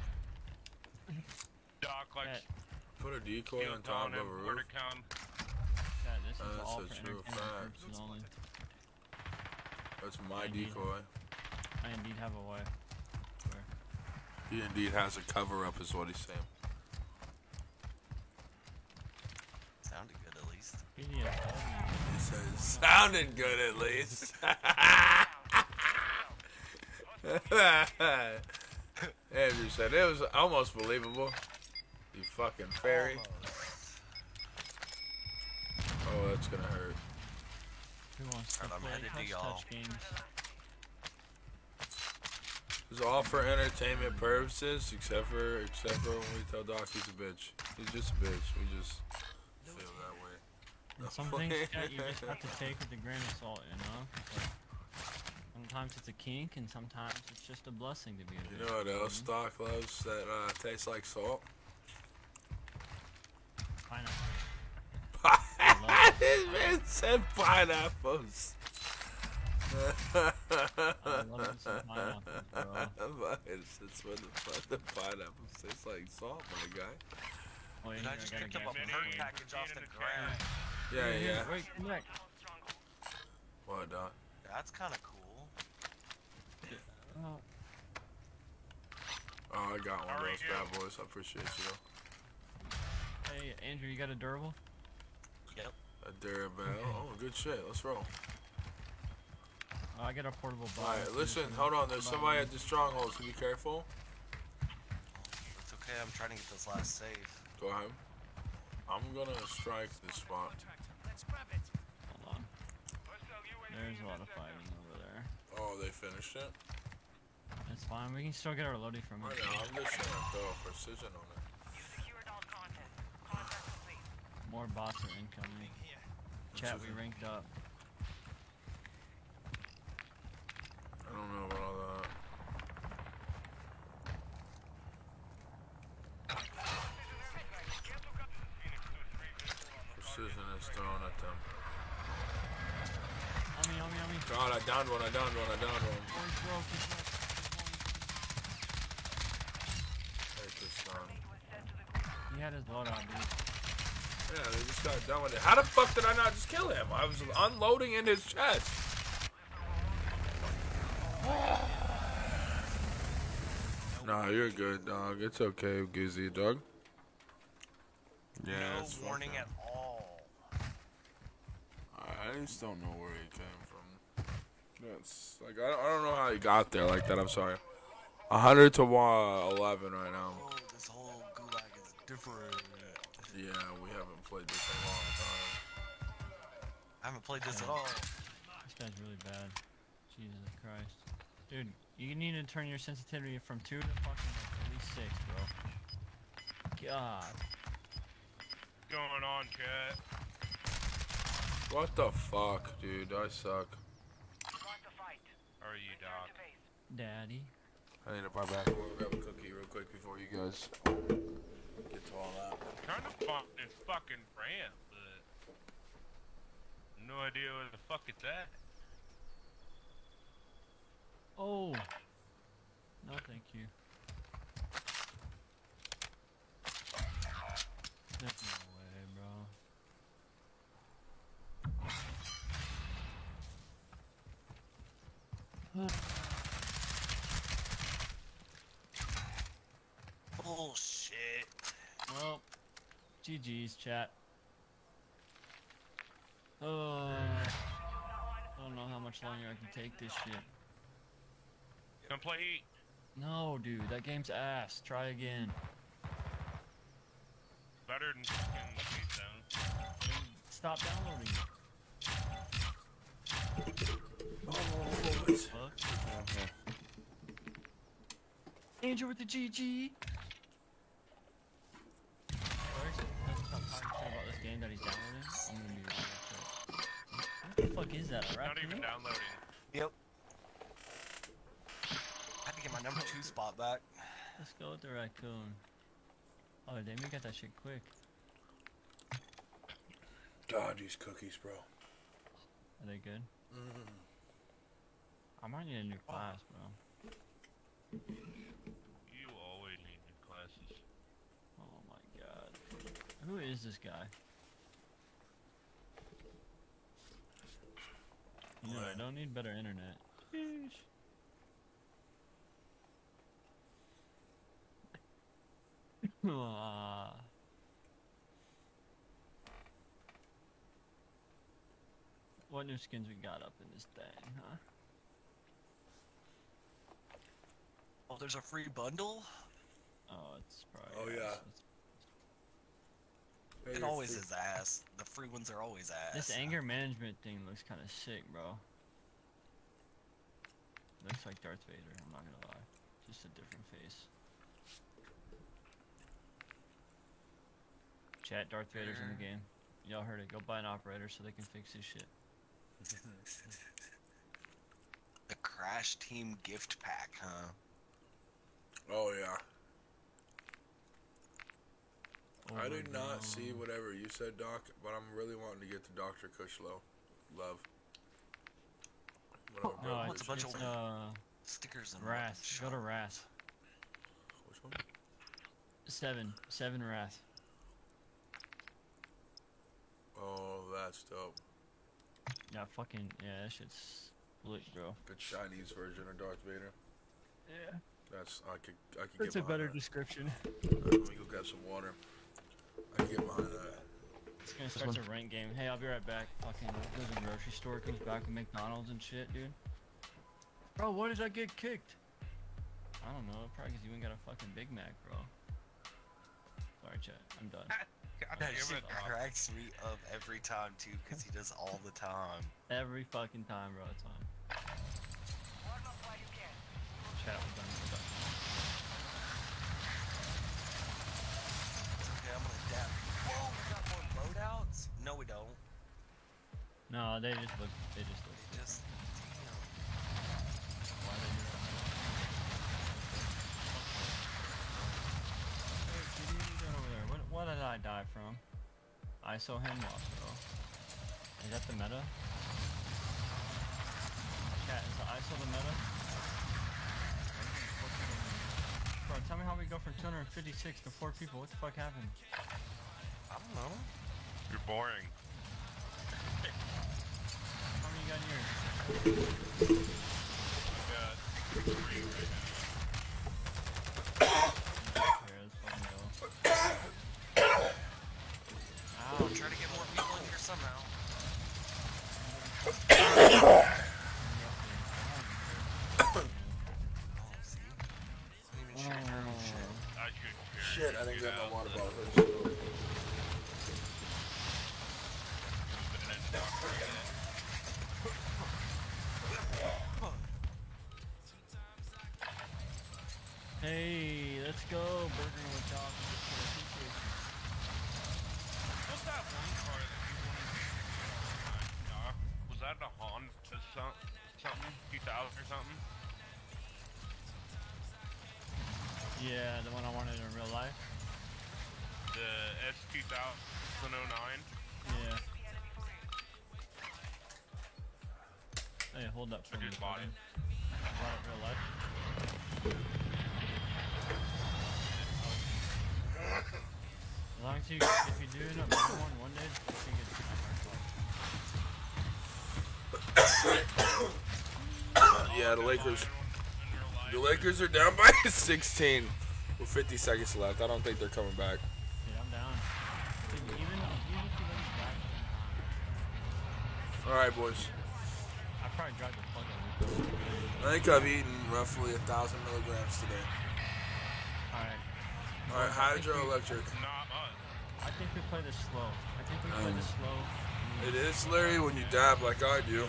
Doc, like, Chat, Put a decoy skill on top down of a and where roof. to come. chat, this is That's all a for true entertainment fact. purposes only. That's my Indeed. decoy. I indeed have a wife. Swear. He indeed has a cover up, is what he's saying. Sounded good at least. P D F told me. He says, sounded good at least. Andrew said it was almost believable. You fucking fairy. Almost. Oh, that's gonna hurt. Who wants to Alright, I'm play headed to touch y'all. touch games? It's all for entertainment purposes, except for except for when we tell Doc he's a bitch. He's just a bitch. We just feel that way. And some things chat, you just have to take with a grain of salt, you know? 'Cause, like, sometimes it's a kink and sometimes it's just a blessing to be a You bitch, know what else mhm. Doc loves that uh, tastes like salt? Pineapple. This man said pineapples. I love it some pineapples, bro. It's, it's when the, when the pineapples taste like salt, my guy. Oh, Dude, yeah, I just got a picked up gas a station. hurt package off the ground. Yeah, Here, here, yeah. Wait, come back. What, Doc? That's kind of cool. Oh, Oh, I got one of Alright, those yeah. bad boys. I appreciate you. hey, Andrew, you got a durable? Yep. A Durabell. Oh, good shit. Let's roll. Oh, I got a portable box. Alright, listen. Hold on. There's somebody at the stronghold, so be careful. It's okay, I'm trying to get this last save. Go ahead. I'm gonna strike this spot. Hold on. There's a lot of fighting over there. Oh, they finished it? That's fine. We can still get our loading from I it. know. I'm just gonna throw a precision on it. More bots are incoming. Chat, we ranked up. I don't know about all that. Precision is thrown at them. On me, on me, on me. God, I downed one. I downed one. I downed one. Oh, he's broke, he's broke. Take this down. He had his loadout, dude. Yeah, they just got done with it. How the fuck did I not just kill him? I was unloading in his chest. Nah, you're good, dog. It's okay, Gizzy, dog. Yeah, no it's warning fucking- at all. I just don't know where he came from. That's like I don't, I don't know how he got there like that. I'm sorry. A hundred to one eleven right now. Oh, this whole gulag is different. Yeah, we haven't played this in a long time. I haven't played this at all. This guy's really bad. Jesus Christ. Dude, you need to turn your sensitivity from two to fucking like at least six, bro. God. What's going on, cat? What the fuck, dude? I suck. How are you, Doc? Daddy. I need to buy back. We'll grab a cookie real quick before you guys get to all that. Trying to find this fucking ramp, but no idea where the fuck it's at. Oh. No, thank you. There's no way, bro. Bullshit. Well, G G's, chat. Oh, I don't know how much longer I can take this shit. Come play Heat. No, dude, that game's ass. Try again. Better than fucking Heat Zone. Stop downloading it. Oh, boys. Fuck. Andrew with the G G. Doesn't stop talking shit about this game that he's downloading. I'm gonna be real upset. What the fuck is that? A Not raccoon? even downloading. Yep. I had to get my number two spot back. Let's go with the raccoon. Oh, damn, you got that shit quick. God, these cookies, bro. Are they good? Mm. I might need a new class, bro. You always need new classes. Oh my god. Who is this guy? You know, I don't need better internet. Sheesh. Ah. What new skins we got up in this thing, huh? Oh, there's a free bundle? Oh, it's probably. Oh, yeah. It's- Hey, It you're always free. is ass. The free ones are always ass. This anger management thing looks kind of sick, bro. Looks like Darth Vader, I'm not gonna lie. Just a different face. Chat, Darth Vader's in the game. Y'all heard it. Go buy an operator so they can fix this shit. The Crash Team gift pack, huh? Oh, yeah. I Over did not now. see whatever you said, Doc, but I'm really wanting to get to Doctor Cushlow. Love. Whatever, bro. No, What's it's, a bunch it's of uh, stickers and Wrath. Go to Wrath. Which one? Seven. Seven Wrath. Oh, that's dope. Yeah, fucking, yeah, that shit's lit, bro. The Chinese version of Darth Vader. Yeah. That's, I could, I could That's get a behind better that. description. Alright, let me go grab some water. I can get behind that. It's gonna start a rank game. Hey, I'll be right back. Fucking goes to the grocery store, comes back with McDonald's and shit, dude. Bro, why did I get kicked? I don't know. Probably because you ain't got a fucking Big Mac, bro. Sorry, chat. I'm done. God That damn shit it. cracks me up every time, too, because he does all the time. Every fucking time, bro. It's on. Chat, we're done. We're done. It's okay, I'm gonna adapt. Whoa, we got more loadouts? No, we don't. No, they just look. They just look. Just, damn. Why they do that? Hey, Kitty, what you got over there? What, what did I die from? I S O Hemlock, bro. Is that the meta? Chat, is the I S O the meta? Bro, tell me how we go from two hundred fifty-six to four people. What the fuck happened? I don't know. You're boring. How many you got in yours? got three right now. Here, let's fucking go. Ow. I'm trying to get more people in here somehow. Oh, see? Didn't even share your own shit. I should Shit, I didn't get get my out water the- bottle. been in the doctor yet. Hey, let's go. Burger with Doc. What's that one car that you wanted to see? Doc? Was that a Honda some, something? two thousand or something? Yeah, the one I wanted in real life. The S two thousand oh nine? Yeah. Hey, hold up for Took me. his body. Brought it real life. As long as you, if you do end up winning one one day, just you get Yeah, the Lakers. The Lakers are down by sixteen with fifty seconds left. I don't think they're coming back. Dude, I'm down. Dude, even, even if you let me back in time, All right, boys. I'd probably drive the fuck out of it. I think I've eaten roughly a thousand milligrams today. Alright. All right, hydroelectric. Not us. I think we play this slow. I think we play Um, this slow. It is, Larry, when you dab like I do.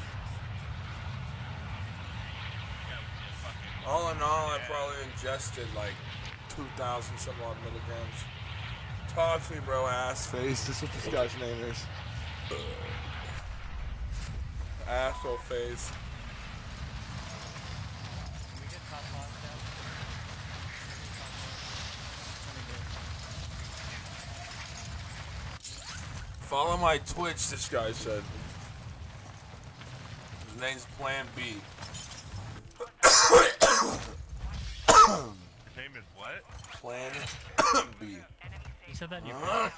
All in all, I probably ingested like two thousand some odd milligrams. Talk to me, bro, ass face. This is what this guy's name is. Asshole face. Can we get top five down? Follow my Twitch, this guy said. His name's Plan B. His name is what? Plan B. You said that in your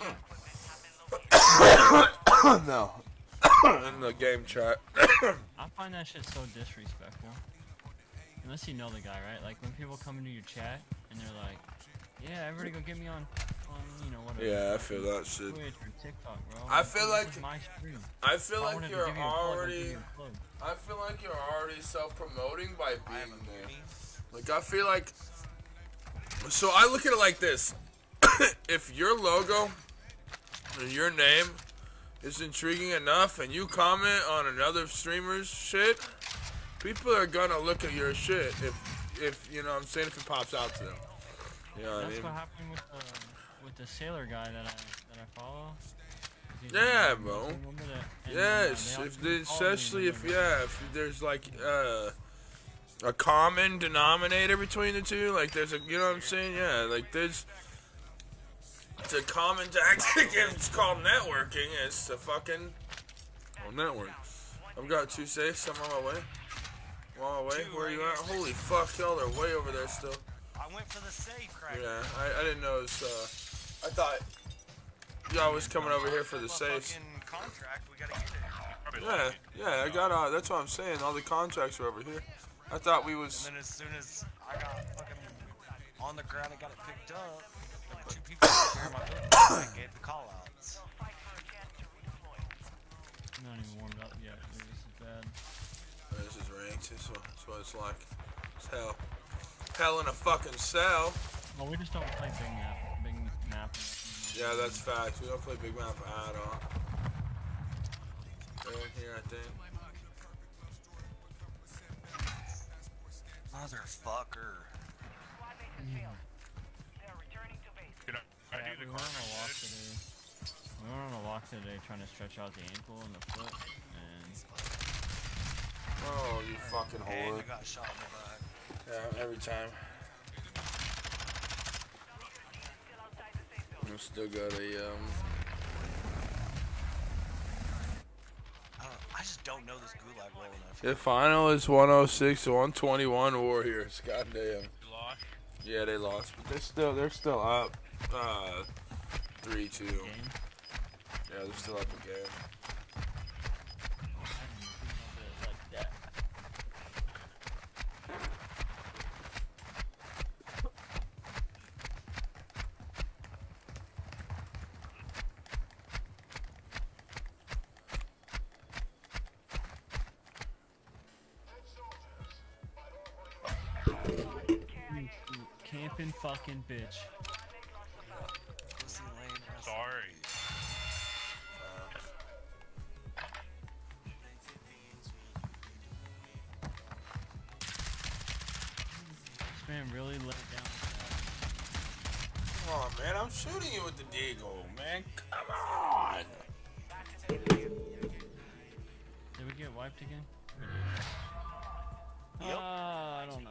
No. In the game chat. I find that shit so disrespectful. Unless you know the guy, right? Like when people come into your chat and they're like, "Yeah, everybody go get me on, on you know whatever." Yeah, I feel that shit. Twitch or TikTok, bro. I feel This like is my stream. I feel If I like wanted to you're give you a plug, I'd give already you a plug. I feel like you're already self-promoting by I have being a there. movie. Like I feel like so I look at it like this. If your logo and your name is intriguing enough and you comment on another streamer's shit, people are gonna look at your shit if if you know what I'm saying, if it pops out to them. You know what I That's mean? what happened with the with the sailor guy that I that I follow. He's Yeah, a bro. Muslim woman that- and, uh, Yes, they if always the, call me especially if whenever- yeah, if there's like uh, a common denominator between the two, like there's a, you know what I'm saying? Yeah, like there's it's a common tactic and it's called networking. It's a fucking oh, network. I've got two safes. I'm on my way. I'm on my way. Two Where are you right at? here. Holy fuck, y'all are way over there still. I went for the safe, crack. Yeah, I, I didn't know it was, uh, I thought y'all was coming over here for the safes. Fucking contract, we gotta get it. Probably Yeah, lucky. yeah, I got, uh, that's what I'm saying. All the contracts are over here. I thought we was, And then as soon as I got fucking on the ground and got it picked up, there were two people over here in my building that gave the call outs. I'm not even warmed up yet. Dude, this is bad. this is ranked. This is what, this is what it's like. It's hell. Hell in a fucking cell. Well, we just don't play big map. Big map. Yeah, that's facts. We don't play big map at all. They're in here, I think. Motherfucker. Did I, I Yeah, do we the went on a carpet walk shit? today. We went on a walk today trying to stretch out the ankle and the foot, and Oh, you fucking And whore. you got shot in the back. Yeah, every time. I still got a, um, I don't know. I just don't know this gulag well enough. the final is one oh six to one twenty-one Warriors. Goddamn. You lost? Yeah, they lost, but they're still they're still up. Uh, three two. game. Yeah, they're still up a game. Like that. Camping fucking bitch. Pussy lane has Sorry. This man really let it down. Come on, man. I'm shooting you with the deagle, man. Come on. Did we get wiped again? Yep. Uh, I don't know.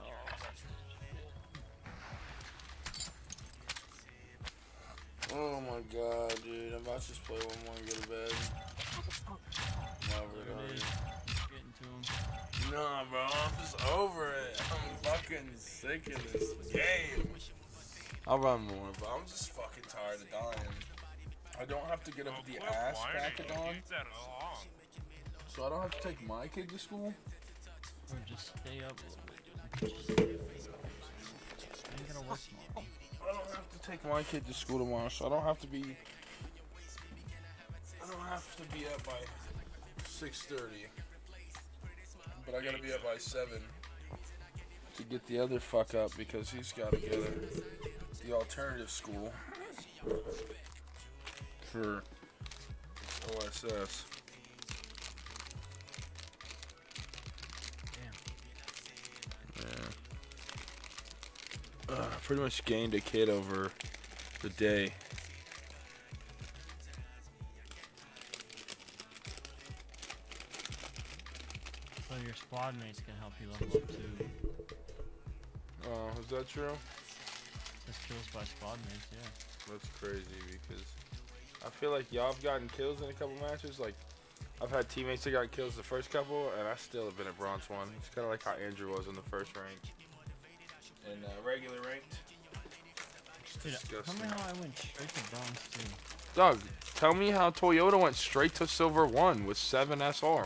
Oh my god, dude. I'm about to just play one more and go to bed. I'm over it There it already. is. Getting to him. fucking sick of this game. I'll run more, but I'm just fucking tired of dying. I don't have to get up Oh, at the quit ass whining, crack of you dawn, keep that along. so I don't have to take my kid to school. Or just stay up a little bit. Just, I ain't gonna work tomorrow. I don't have to take my kid to school tomorrow, so I don't have to be. I don't have to be up by six thirty, but I gotta be up by seven to get the other fuck up because he's gotta go to the alternative school for O S S. Yeah. Uh, pretty much gained a kid over the day. So your squad mates can help you level up too. Oh, is that true? Just kills by squad mates, yeah. That's crazy because I feel like y'all have gotten kills in a couple matches. Like, I've had teammates that got kills the first couple, and I still have been at bronze one. It's kind of like how Andrew was in the first rank. And uh, regular ranked. Dude, tell me how I went straight to bronze two. Doug, tell me how Toyota went straight to silver one with seven S R.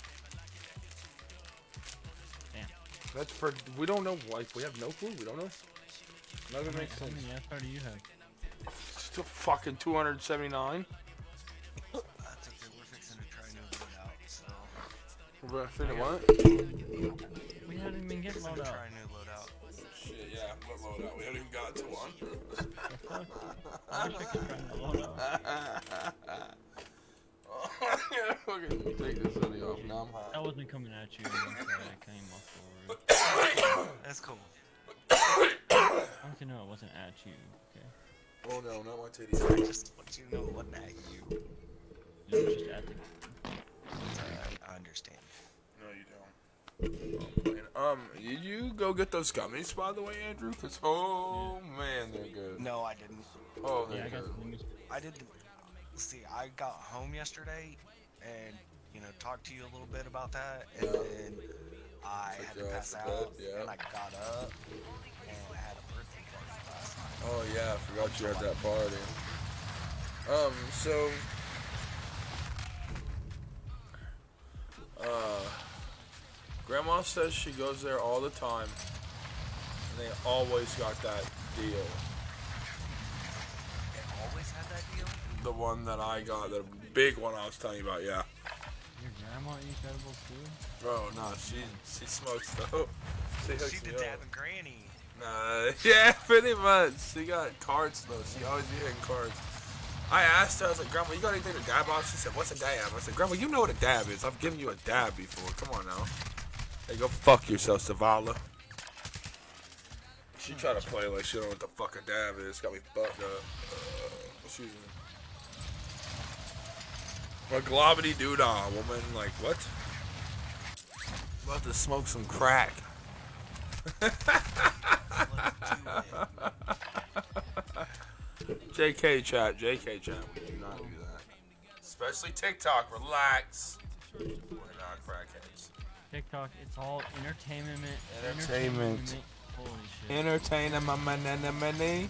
Damn. That's for, we don't know, like, we have no clue, we don't know. None of it How makes many, sense. how many S R do you have? Still fucking two hundred seventy-nine. That's okay, we're fixing to try new loadout, so. We're finna what? We hadn't even get Fixing load to out. try new loadout. Shit, yeah, what loadout? We haven't even got to one. I wish I could try the load out. Yeah, fucking take this hoodie off. Now I'm hot. That wasn't coming at you. I came off forward. That's cool. I want you to know it wasn't at you, okay? Oh no, not my titties. I just want you to know it wasn't at you. It was just at the Uh, I understand. No, you don't. Um, did you go get those gummies, by the way, Andrew? Cause oh man, they're good. No, I didn't. Oh, Yeah, they're I got good. the limits. I didn't. See, I got home yesterday and, you know, talked to you a little bit about that, and Yeah. then I Took had you to off pass the out, bed, yeah. and I got up, and I had a birthday party last night. Oh yeah, I forgot you had that party. Um, so, uh, Grandma says she goes there all the time, and they always got that deal. It always had that deal? The one that I got, the big one I was telling you about, yeah. Your grandma eats edibles too? Bro, nah, she she smokes though. She hooks She me did up. dab and granny. Nah, yeah, pretty much. She got cards though. She always be hitting cards. I asked her, I was like, Grandma, you got anything to dab off? She said, what's a dab? I said, Grandma, you know what a dab is. I've given you a dab before. Come on now. Hey, go fuck yourself, Savala. She tried to play like she don't know what the fuck a dab is. Got me fucked up. Uh, excuse me. A globbity doodah, woman. Like, what? I'm about to smoke some crack. J K chat, J K chat. We do not do that. Especially TikTok. Relax. We're not crackheads. TikTok, it's all entertainment. Entertainment. Holy shit. Entertainer, my man, and money.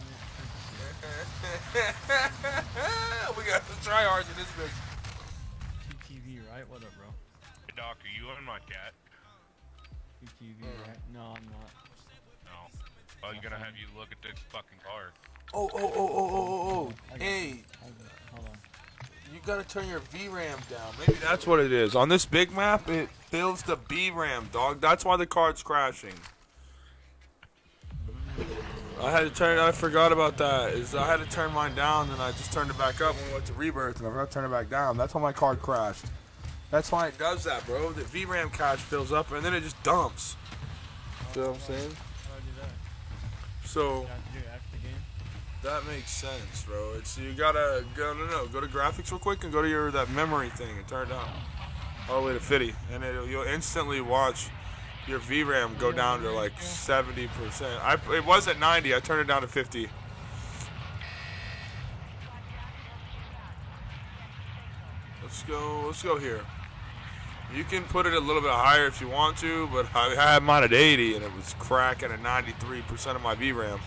We got the tryhards in this bitch. T T V, right? What up, bro? Hey, Doc, are you on my cat? T T V, right? No, I'm not. No. Oh, I'm gonna have you look at this fucking car. Oh, oh, oh, oh, oh, oh, oh. I got Hey, it. I got it. Hold on. you gotta turn your V RAM down. Maybe that's what it is. On this big map, it fills the B RAM, dog. That's why the card's crashing. I had to turn. I forgot about that. Is I had to turn mine down, and I just turned it back up when we went to rebirth, and I forgot to turn it back down. That's why my card crashed. That's why it does that, bro. The V RAM cache fills up, and then it just dumps. You know what I'm saying? How do I do that? So Do I have to do it after the game? that makes sense, bro. It's you gotta go. No, no, go to graphics real quick and go to your that memory thing and turn it down all the way to fifty, and it'll, you'll instantly watch your V RAM go down to like seventy percent. I it was at ninety. I turned it down to fifty. Let's go. Let's go here. You can put it a little bit higher if you want to, but I had mine at eighty and it was cracking at ninety-three percent of my V RAM.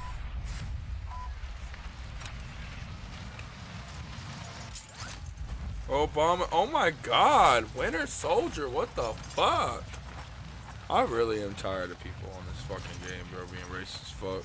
Obama, oh my God, Winter Soldier, what the fuck? I really am tired of people on this fucking game, bro, being racist as fuck.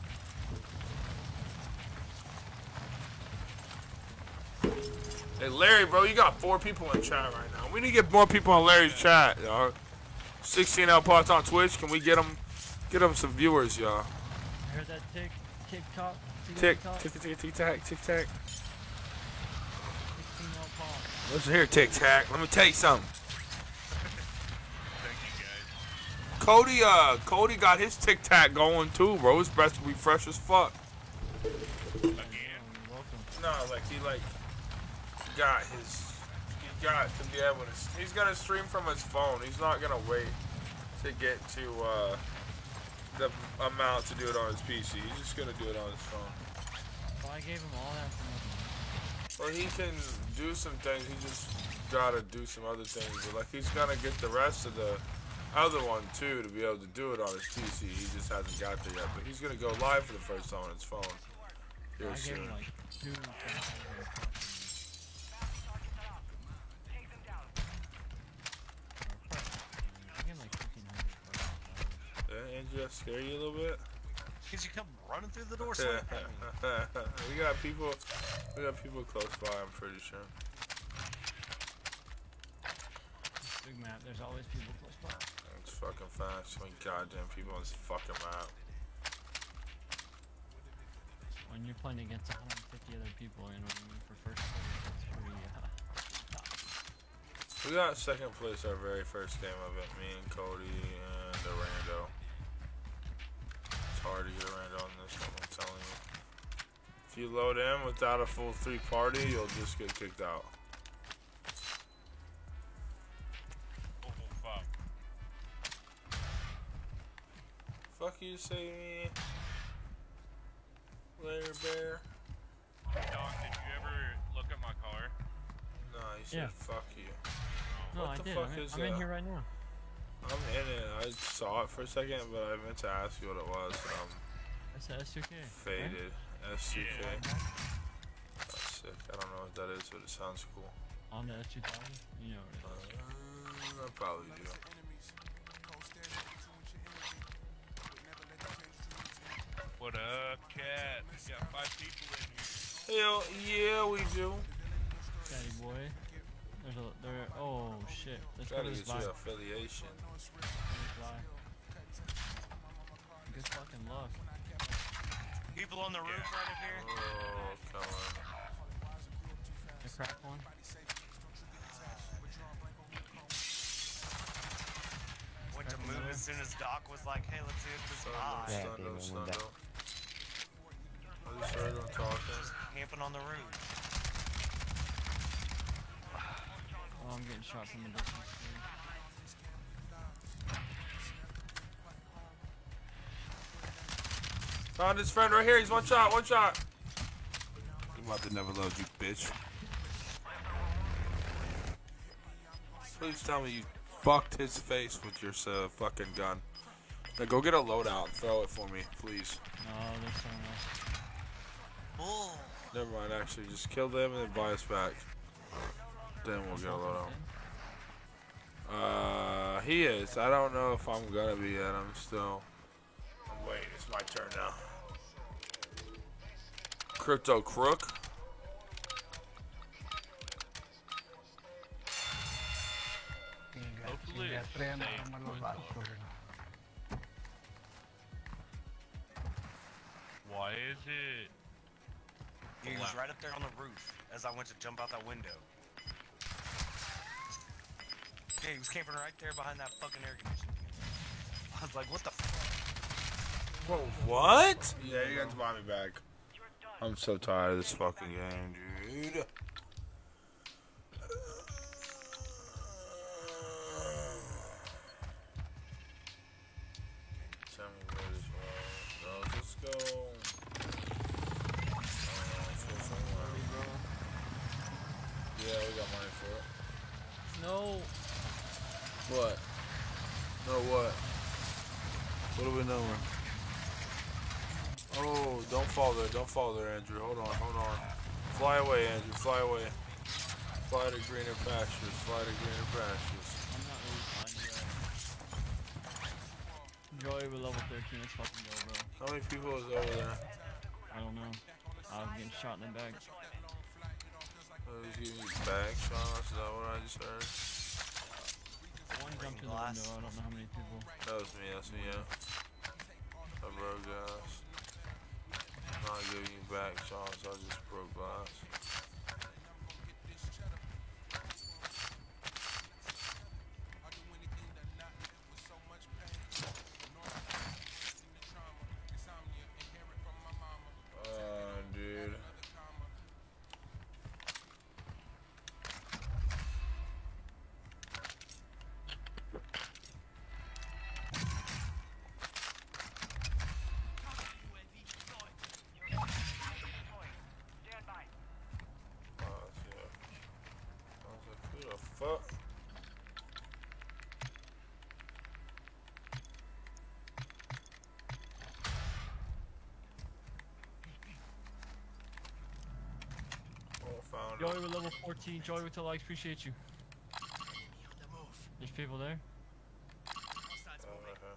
Hey Larry, bro, you got four people in chat right now. We need to get more people on Larry's chat, y'all. sixteen L pots on Twitch. Can we get them, get them some viewers, y'all? I heard that tick, tick tock, Tick, tick, tick, tick, tack, tick, tack. sixteen L pop. Listen here, Tic Tac. Let me tell you something. Thank you guys. Cody, uh, Cody got his Tic Tac going too, bro. His breath will be fresh as fuck. Again. No, like he like got his, he got to be able to. He's gonna stream from his phone. He's not gonna wait to get to uh, the amount to do it on his P C. He's just gonna do it on his phone. Well, I gave him all that for nothing. Well, he can do some things. He just gotta do some other things. But like he's gonna get the rest of the other one too to be able to do it on his P C. He just hasn't got there yet. But he's gonna go live for the first time on his phone. Here I gave soon. him like two. Yeah, Andrew, that scare you a little bit? Because you come running through the door swinging at me. we got people, we got people close by. I'm pretty sure. Big map. There's always people close by. It's fucking fast. So many goddamn people on this fucking map. When you're playing against one hundred fifty other people, you know what I mean, for first place, that's pretty, uh, tough. We got second place our very first game of it. Me and Cody and the rando. It's hard to get a rando on this one, I'm telling you. If you load in without a full three party, you'll just get kicked out. Oh, fuck. Fuck you, say me. Later, bear. Doc, did you ever look at my car? No, you said Yeah. fuck you. No, What I the did. fuck I'm, in, is I'm in that? here right now. I'm in it. I saw it for a second, but I meant to ask you what it was. Um, That's the S two K. faded. S two K. Yeah. That's sick. I don't know what that is, but it sounds cool. On the S two thousand? You know what it is. Uh, I probably do. What up, cat? We got five people in here. Hell yeah, we do. Daddy boy. There's a, there, oh shit. Let's go Gotta to this get buy. your affiliation. Let's buy. Good fucking luck. People on the roof right up here. Oh, come on. The crack one. Went to move as soon as Doc was like, hey, let's see if this Stundo, buys. stundo, stundo. I just heard them talking. Camping on the roof. Oh, I'm getting shot from the distance. Dude. Found his friend right here. He's one shot, one shot. I'm about to never load you, bitch. Please tell me you fucked his face with your uh, fucking gun. Now go get a loadout and throw it for me, please. No, there's someone else. Bull. Never mind, actually, just kill them and then buy us back. Then we'll get a loadout. Uh, he is. I don't know if I'm gonna be yet. I'm still. I'm waiting. It's my turn now. Crypto Crook. Hopefully it's safe. Why is it? He was right up there on the roof as I went to jump out that window. Yeah, he was camping right there behind that fucking air conditioning. I was like, what the f? Whoa, what? Yeah, you got to buy me back. I'm so tired of this fucking game, dude. Tell me where this was. No, let's go. Uh, let's go somewhere. Yeah, we got money for it. No. What? No what? What do we know? Oh, don't fall there. Don't fall there, Andrew. Hold on, hold on. Fly away, Andrew. Fly away. Fly to greener pastures. Fly to greener pastures. I'm not really fine yet. Joey with level thirteen, let's fucking go, bro. How many people is over there? I don't know. I'm getting shot in the back. Oh, he's getting his back shot. Is that what I just heard? One jumped in the glass. window, I don't know how many people. That was me. That's me, yeah. I broke glass. I'm not giving you back shots. I just broke glass. Uh, dude. Uh, yeah. I was like, who the fuck? Oh, found Joey it. with level fourteen, Joey with the likes, appreciate you. There's people there? Oh, right here.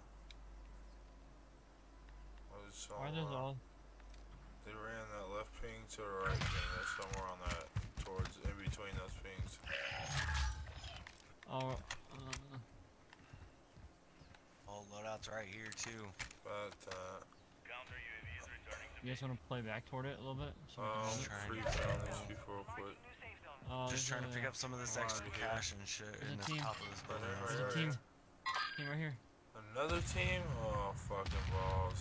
I just saw Why there's one. all? They ran that left ping to the right ping. That's somewhere on that, towards, in between those pings. Oh, uh, Oh, loadout's right here too. But, uh, you guys want to play back toward it a little bit? So we can um, hold it? trying. free on these people real quick. Uh, Just there's trying to a- pick up some of this Come on, extra here. cash and shit There's in a this team. top of this building. Right There's here, a team. Team right here. Another team? Oh, fucking balls.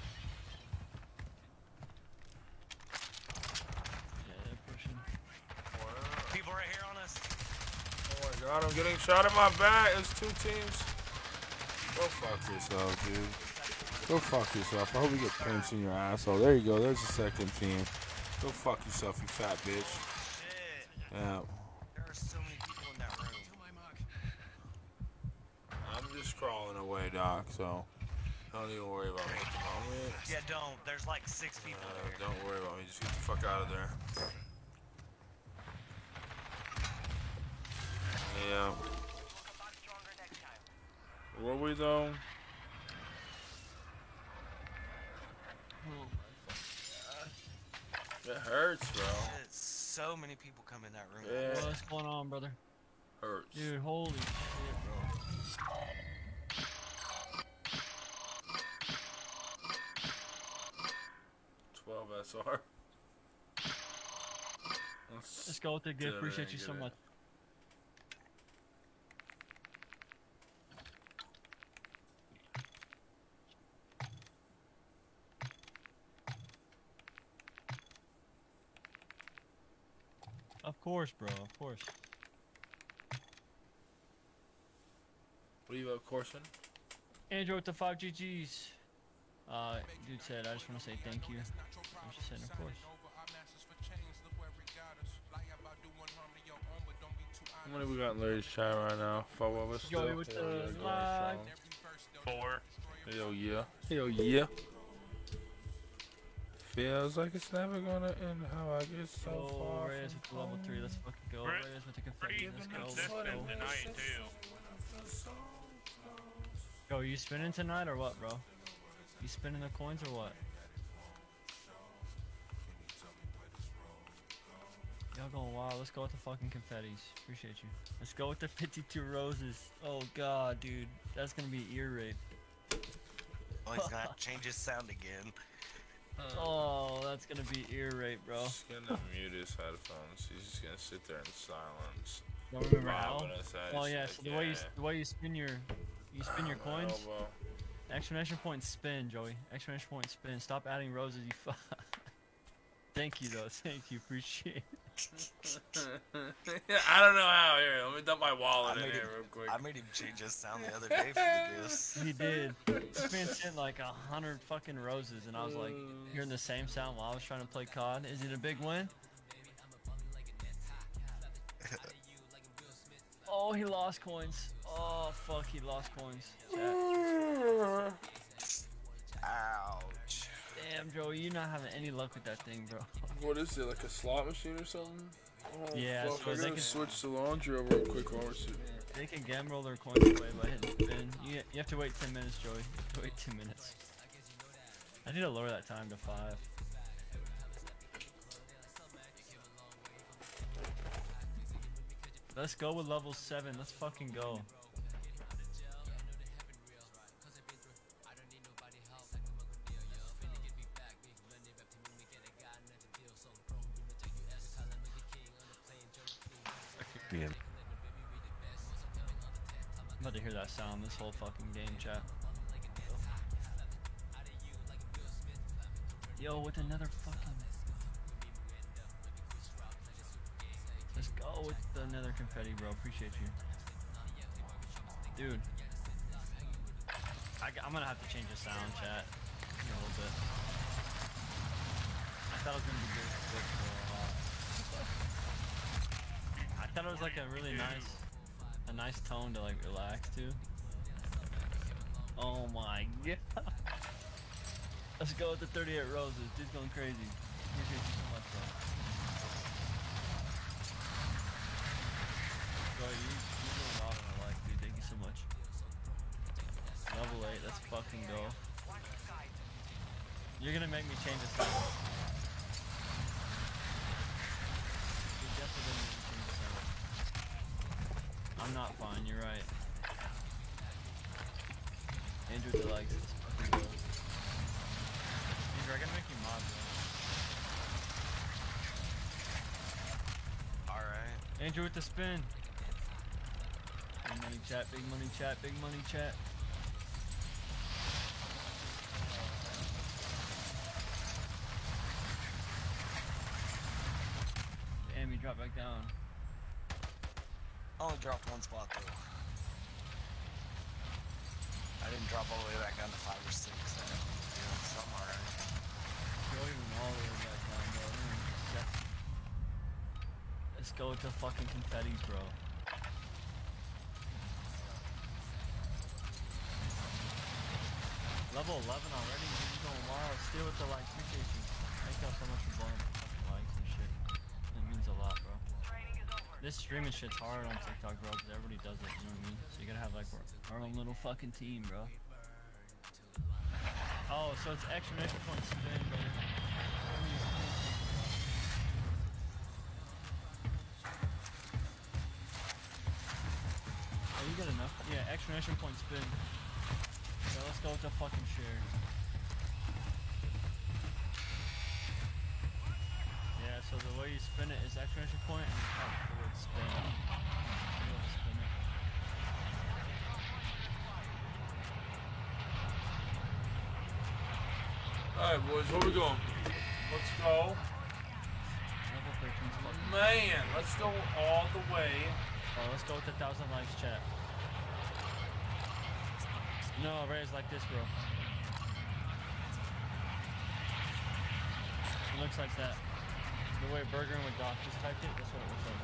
Yeah, they're pushing. Wow. People right here on us. Oh my god, I'm getting shot in my back. There's two teams. Go fuck yourself, dude. Go fuck yourself. I hope you get pinched in your asshole. There you go. There's the second team. Go fuck yourself, you fat bitch. Shit. Yeah. There are so many people in that room. I'm just crawling away, Doc, so don't even worry about me at the moment. Yeah, don't. There's like six people Uh, there. don't worry about me. Just get the fuck out of there. Yeah. Were we though? It hurts, bro. Shit, so many people come in that room. Yeah. What's going on, brother? Hurts. Dude, holy shit, bro. twelve S R. Let's go with the gift. Appreciate you so much. Of course, bro. Of course. What are you about coursing? Andrew with the five G Gs. Uh, dude said, I just want to say thank you. I was just saying, of course. How many we got in Larry's chat right now? Five of us still? Joey with Yeah, the we got going live. strong. Four. Hell yeah. Hell yeah. Feels like it's never gonna end how I get so Go far Reyes from with the level three. Let's fucking go. Brett, Reyes with the Pretty confetti. Let's go. Let's consistent go. tonight too. Yo, you spinning tonight or what, bro? You spinning the coins or what? Y'all going wild. Let's go with the fucking confettis. Appreciate you. Let's go with the fifty-two roses. Oh god, dude. That's gonna be ear rape. Oh, he's gonna change his sound again. Oh, that's gonna be ear rape, bro. He's gonna mute his headphones. He's just gonna sit there in silence. Don't remember how? Bobbing his head. Oh He's yeah, like, so the way you yeah. the way you spin your you spin your My coins. elbow. Exclamation point spin, Joey. Exclamation point spin. Stop adding roses, you fuck. Thank you though. Thank you. Appreciate it. I don't know how. Here, let me dump my wallet I in made here him- real quick. I made him change his sound the other day for the gifts. He did. This man sent like a hundred fucking roses, and I was like hearing the same sound while I was trying to play C O D. Is it a big win? Oh, he lost coins. Oh. Oh fuck, he lost coins. Chat. Ouch. Damn, Joey, you're not having any luck with that thing, bro. What is it, like a slot machine or something? Oh, Yeah, fuck, so I they gotta can- switch to laundry over real quick while we're sitting. They can gamble their coins away by hitting spin. You, you have to wait ten minutes, Joey. You have to wait two minutes. I need to lower that time to five. Let's go with level seven. Let's fucking go. Me and I'm about to hear that sound this whole fucking game, chat. Yo, with another fucking... Let's go with another confetti, bro. Appreciate you. Dude. I, am gonna have to change the sound, chat. In a little bit. I thought it was gonna be good, good for a while. I thought it was like a really nice... A nice tone to like relax to. Oh my god. Let's go with the thirty-eight roses. Dude's going crazy. Appreciate you so much, bro. Bro, you, you're doing a lot in my life, dude. Thank you so much. Level eight, let's fucking go. You're gonna make me change the sound. You're definitely gonna make me change the sound. I'm not fine, you're right. Andrew the likes this fucking go. Andrew, I gotta make you mod, bro. alright. Andrew with the spin. Big money chat, big money chat, big money chat. Damn, you dropped back down. I only dropped one spot though. I didn't drop all the way back down to five or six. I am doing something already. Go even all the way back down, bro. You're disgusting. Let's go with the fucking confettis, bro. Level eleven already, dude. You're going wild. Still with the like, appreciate you. Thank y'all so much for blowing the fucking likes and shit. It means a lot, bro. This streaming shit's hard on TikTok, bro, because everybody does it, you know what I mean? So you gotta have, like, our own little fucking team, bro. Oh, so it's exclamation point spin, bro. Oh, you got enough? Yeah, exclamation point spin. So let's go with the fucking share. Yeah, so the way you spin it is exclamation point and you have the word spin. You have to spin it. Alright, boys, where we going? Let's go. Level thirteen's fucking... Man, let's go all the way. Oh, let's go with a thousand likes, chat. No, Ray's like this, bro. It looks like that. The way Burger with Doc just typed it, that's what it looks like.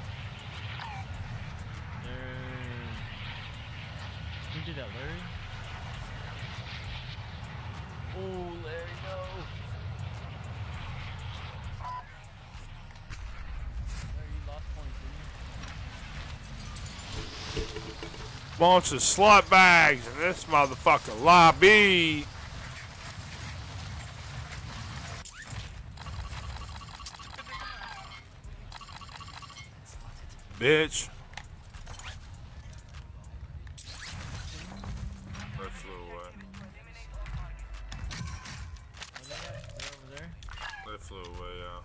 There. Who did that, Larry? Oh, Larry, no. Larry, you lost points, didn't you? Bunch of slot bags in this motherfucker lobby. Bitch. That flew away. Where they at? They're over there? They flew away, yeah.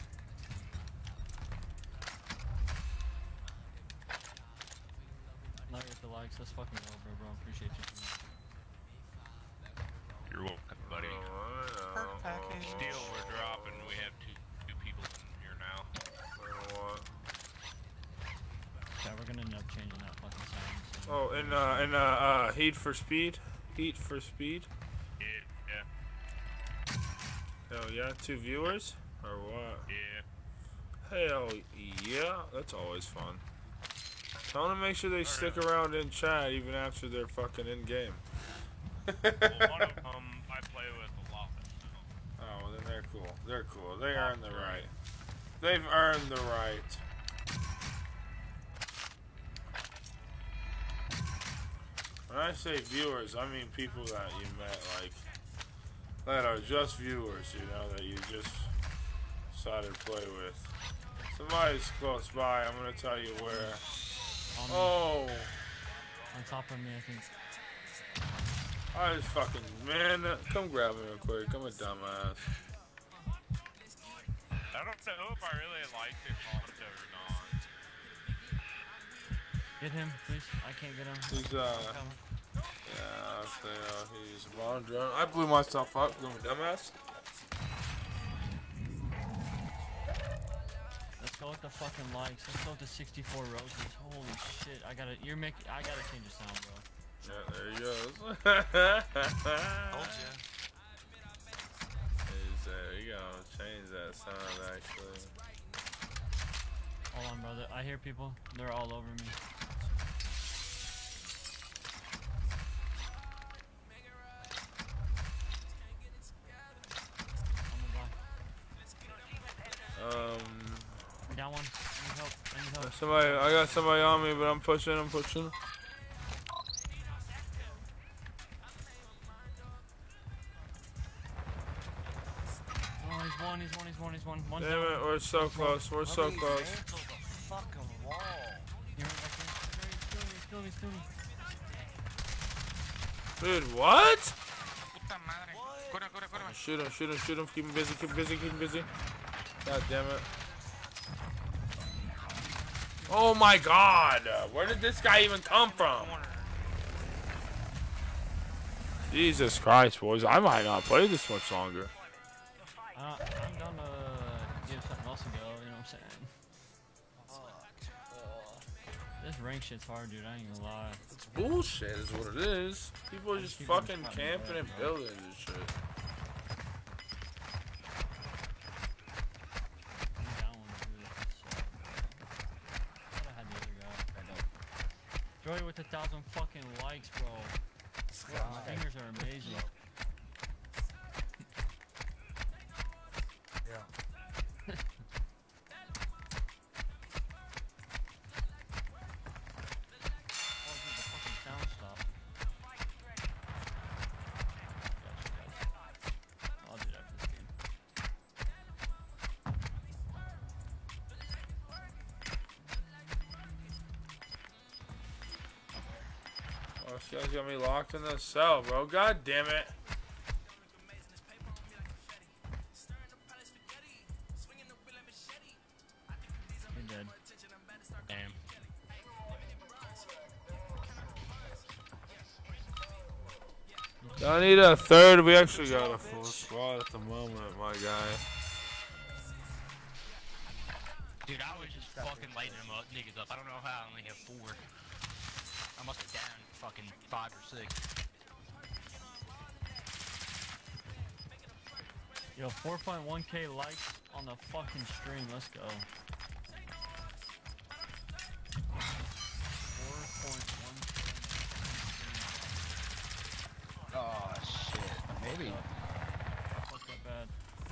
Larry with the likes, let's fucking go, bro, bro. Appreciate you. You're welcome, buddy. Package. Still, we're dropping. We have two two people in here now. Yeah, we're gonna end up changing that fucking sound. So. Oh, and uh, and uh, uh, heat for speed. Heat for speed. Yeah, yeah, Hell yeah, two viewers or what? yeah. Hell yeah, that's always fun. Tell them to make sure they stick around in chat even after they're fucking in game. Well, one of them I play with a lot. Oh, well then they're cool. They're cool. They earned the right. They've earned the right. When I say viewers, I mean people that you met, like, that are just viewers, you know, that you just decided to play with. Somebody's close by. I'm gonna tell you where. On me. Oh, On top of me, I think. I just fucking man, come grab me real quick. I'm a dumbass. I don't know if I really like this Honda or not. Get him, please. I can't get him. He's uh, yeah, I'll say uh, he's a bomb drone. I blew myself up. I'm a dumbass. Let's go with the fucking likes. Let's go with the sixty-four roses. Holy shit! I gotta. You're making. I gotta change the sound, bro. Yeah, there he goes. Told ya. He's, there you go. Change that sound actually. Hold on, brother. I hear people. They're all over me. Um, Down one. I need help. I need help. somebody, I got somebody on me, but I'm pushing. I'm pushing. Oh, he's one. He's one. He's one. He's one. One's Damn down. it, we're so close. We're so Somebody close. ran to the fucking wall. You're right back there. He's killing me. He's killing me. He's killing me. Dude, what? Puta madre. Corre, corre, corre. Shoot him, shoot him, shoot him. Keep him busy, keep him busy, keep him busy. God damn it. Oh my god. Where did this guy even come from? Jesus Christ, boys. I might not play this much longer. Uh, I'm down to give something else a go. You know what I'm saying? This rank shit's hard, dude. I ain't gonna lie. It's bullshit is what it is. People are just Keep fucking them camping and bro. building this shit. I'm down one too. This sucks, bro. Thought I had the other guy. I don't. Joey with a thousand fucking likes, bro. My fingers are amazing. Yeah. Oh, dude, the fucking sound stopped. Gotcha, gotcha. I'll do that for this game. Oh, this guy's got me locked in the cell, bro. God damn it. You're dead. Damn. I need a third. We actually got a full squad at the moment, my guy. Dude, I was just fucking lighting them up, niggas up. I don't know how I only have four. I must have down fucking five or six. Yo, four point one K likes on the fucking stream. Let's go. four point one K. Oh shit. Maybe. Fucked up bad.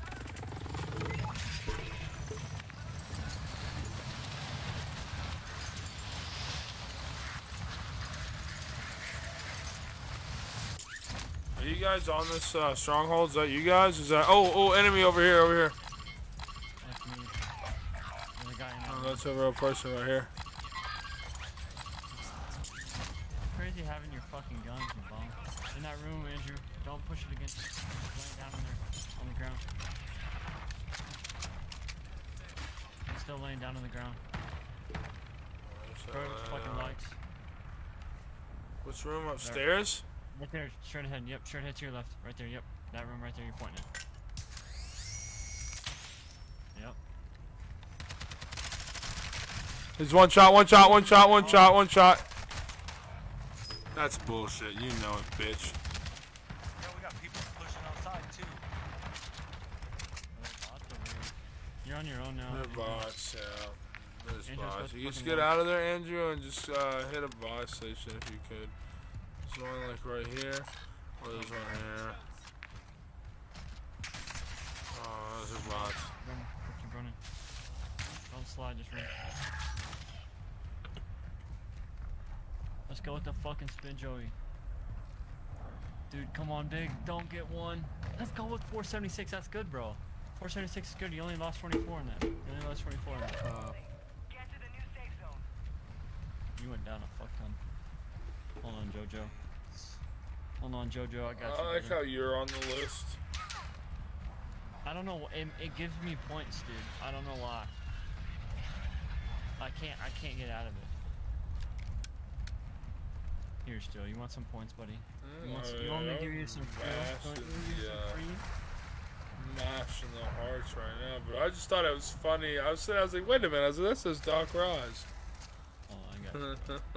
Are you guys on this uh, stronghold? Is that you guys? Is that? Oh, oh, enemy over here, over here. That's me. There's a guy in Oh, there. that's a real person right here. Crazy having your fucking guns, you bum. In that room, Andrew. Don't push it against. Just laying down in there, on the ground. He's still laying down on the ground. Bro, fucking lights. Which room upstairs? Right there, straight ahead. Yep, straight ahead to your left. Right there. Yep, that room right there. You're pointing at. Yep. It's one shot, one shot, one shot, one shot, one shot. That's bullshit. You know it, bitch. Yeah, we got people pushing outside too. You're on your own now. They're bots, yeah. There's Andrew's boss. got the You just fucking get boss. out of there, Andrew, and just uh, hit a boss station if you could. There's one like right here. Or there's one here. Oh, those are bots. Run, keep running. Don't slide, just run. Let's go with the fucking spin, Joey. Dude, come on, big. Don't get one. Let's go with four seventy-six. That's good, bro. four seventy-six is good. You only lost twenty-four in that. You only lost twenty-four in that. Uh, You went down a fuck ton. Hold on, Jojo. Hold on, Jojo. I got you. I like brother. how you're on the list. I don't know. It, it gives me points, dude. I don't know why. I can't. I can't get out of it. Here, still. You want some points, buddy? You want, you want me to give you some free? Mash Don't you in give you the, some uh, free? Mash in the hearts right now, but I just thought it was funny. I was sitting, I was like, wait a minute, I was like, that says Doc Raj. Oh, I got you.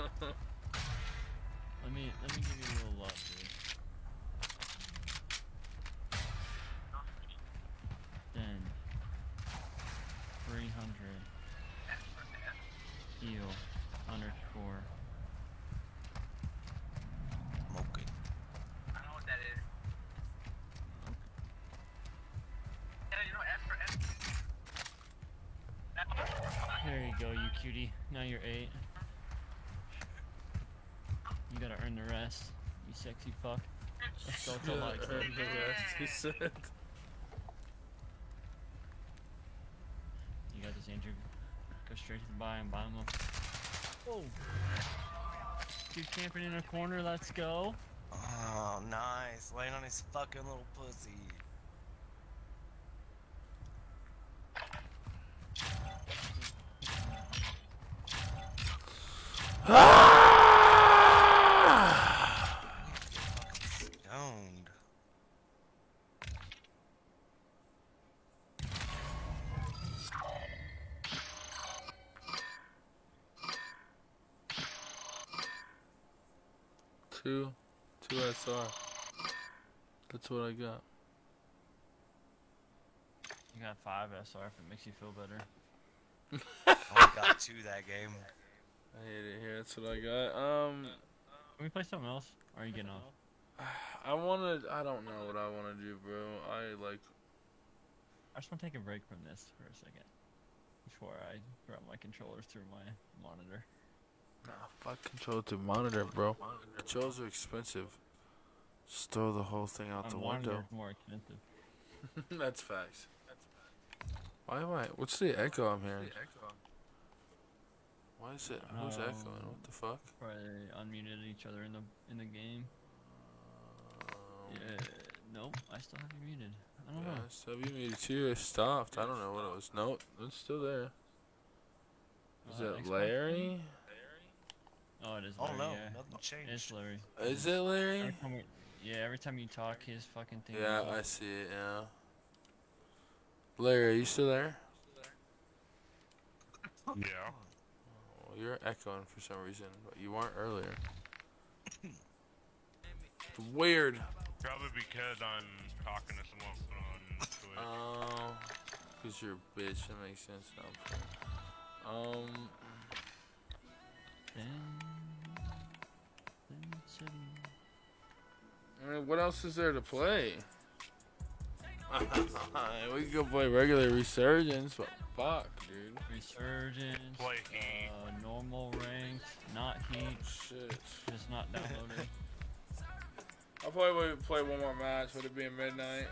Let me let me give you a little love, dude. Then three hundred heal underscore. Okay. I don't know what that is. Yeah, you know, F for F. There you go, you cutie. Now you're eight. You gotta earn the rest, you sexy fuck. Let's go till like The rest, he said. You got this, Andrew. Go straight to the buy and buy him up. Whoa! Dude camping in a corner, let's go. Oh, nice. Laying on his fucking little pussy. Stoned. Two, two S R. That's what I got. You got five S R if it makes you feel better. Only got two that game. I hate it here. That's what I got. Um, Can we play something else? Or are you getting off? I wanna. I don't know what I wanna do, bro. I like. I just want to take a break from this for a second. Before I run my controllers through my monitor. Nah, fuck control to monitor, bro. Controls are expensive. Just throw the whole thing out My the monitor's window. more expensive. That's facts. Why am I? What's the echo I'm hearing? Why is it? Who's Um, echoing? What the fuck? Probably unmuted each other in the in the game. Yeah. Nope. I still have you muted. I don't know. Yeah, so you muted too. It stopped. I don't know what it was. Nope, it's still there. Is Uh, it Xbox? Larry? Oh, it is Oh Larry. no, Yeah. nothing changed. It's Larry. Is it Larry? Every time we, yeah. Every time you talk, his fucking thing. Yeah, goes I off. see it. Yeah. Larry, are you still there? Yeah. Oh, you're echoing for some reason, but you weren't earlier. It's weird. Probably because I'm talking to someone on Twitch. Oh, cause you're a bitch. That makes sense now. Um. Then, then seven. I mean, what else is there to play? We could go play regular Resurgence, but fuck, dude. Resurgence. Play Heat. Uh, normal ranked, not heat. Shit. Just not downloaded. I'll probably play one more match. Would it be at midnight?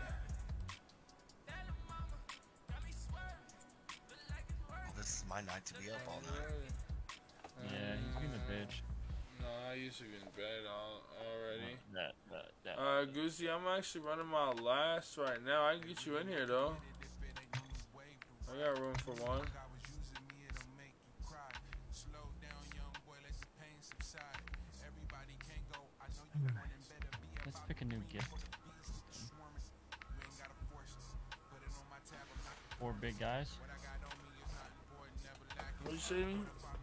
This is my night to be up all night. Yeah, he's being a bitch. No, I used to be in bed all, already. That, that, that. Uh, Goosey, I'm actually running my last right now. I can get you in here, though. I got room for one. Let's pick a new gift. Four big guys. What you say to me?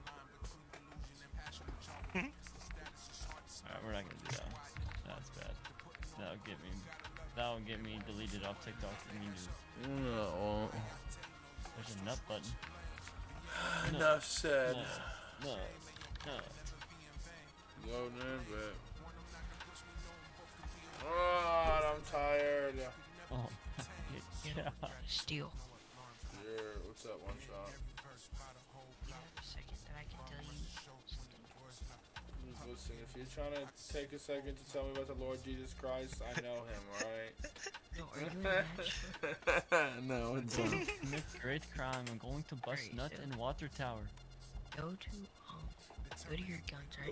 Alright, we're not gonna do that. That's bad. That'll get me. That'll get me deleted off TikTok immediately. No. There's a nut button. Enough said. No. No. Loading in, but. Oh, I'm tired. Oh my god. Steal. Yeah, what's that one shot? You have a second that I can tell you something. Listen, if you're trying to take a second to tell me about the Lord Jesus Christ, I know him, alright? No, are you in match? No, it's So, commit great crime. I'm going to bust Alright, nut so- in water tower. Go to um, go to your guns, right?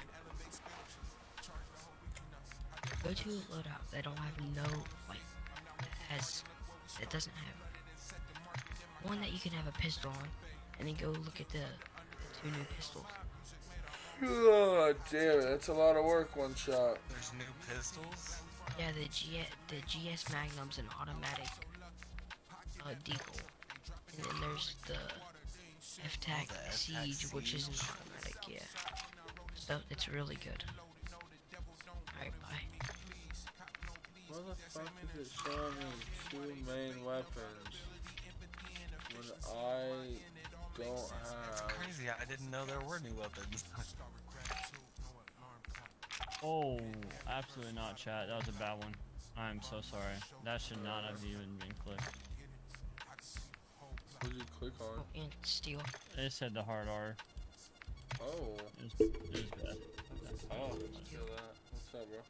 Go to a loadout that don't have no like has that doesn't have one that you can have a pistol on, and then go look at the, the two new pistols. Oh, damn it, that's a lot of work, one shot. There's new pistols? Yeah, the G the G S Magnum's an automatic uh, deagle, and then there's the F TAC Oh, the F TAC Siege, which is an Siege. automatic. Yeah, so it's really good. Alright, bye. Why the fuck is it showing me two main weapons when I don't have... Crazy, I didn't know there were new weapons. Oh, absolutely not, chat. That was a bad one. I'm so sorry. That should not have even been clicked. What did you click on? Oh, and steal. It said the hard R. Oh. It was, it was bad. Oh, I feel that. What's up, bro?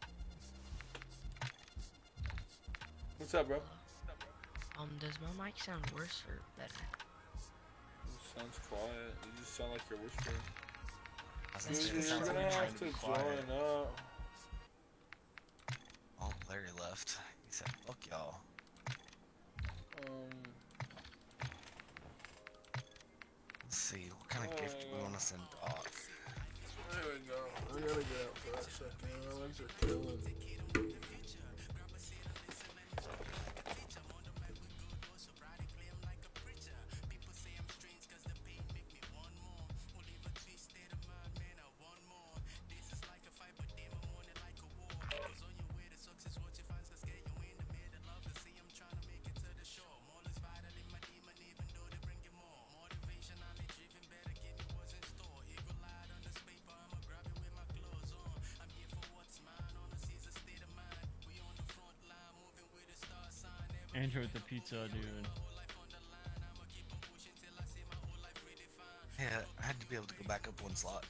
What's up, bro? Um, does my mic sound worse or better? It sounds quiet. You just sound like you're whispering. I was Dude, gonna say, it you're sounds like gonna you're trying have to to be join quiet. up. Oh, Larry left. He said, fuck y'all. Um, Let's see, what kind of gift do we want to send Doc? there we go. I gotta get out for a second. My legs are killing. Andrew with the pizza, dude. Yeah, I had to be able to go back up one slot.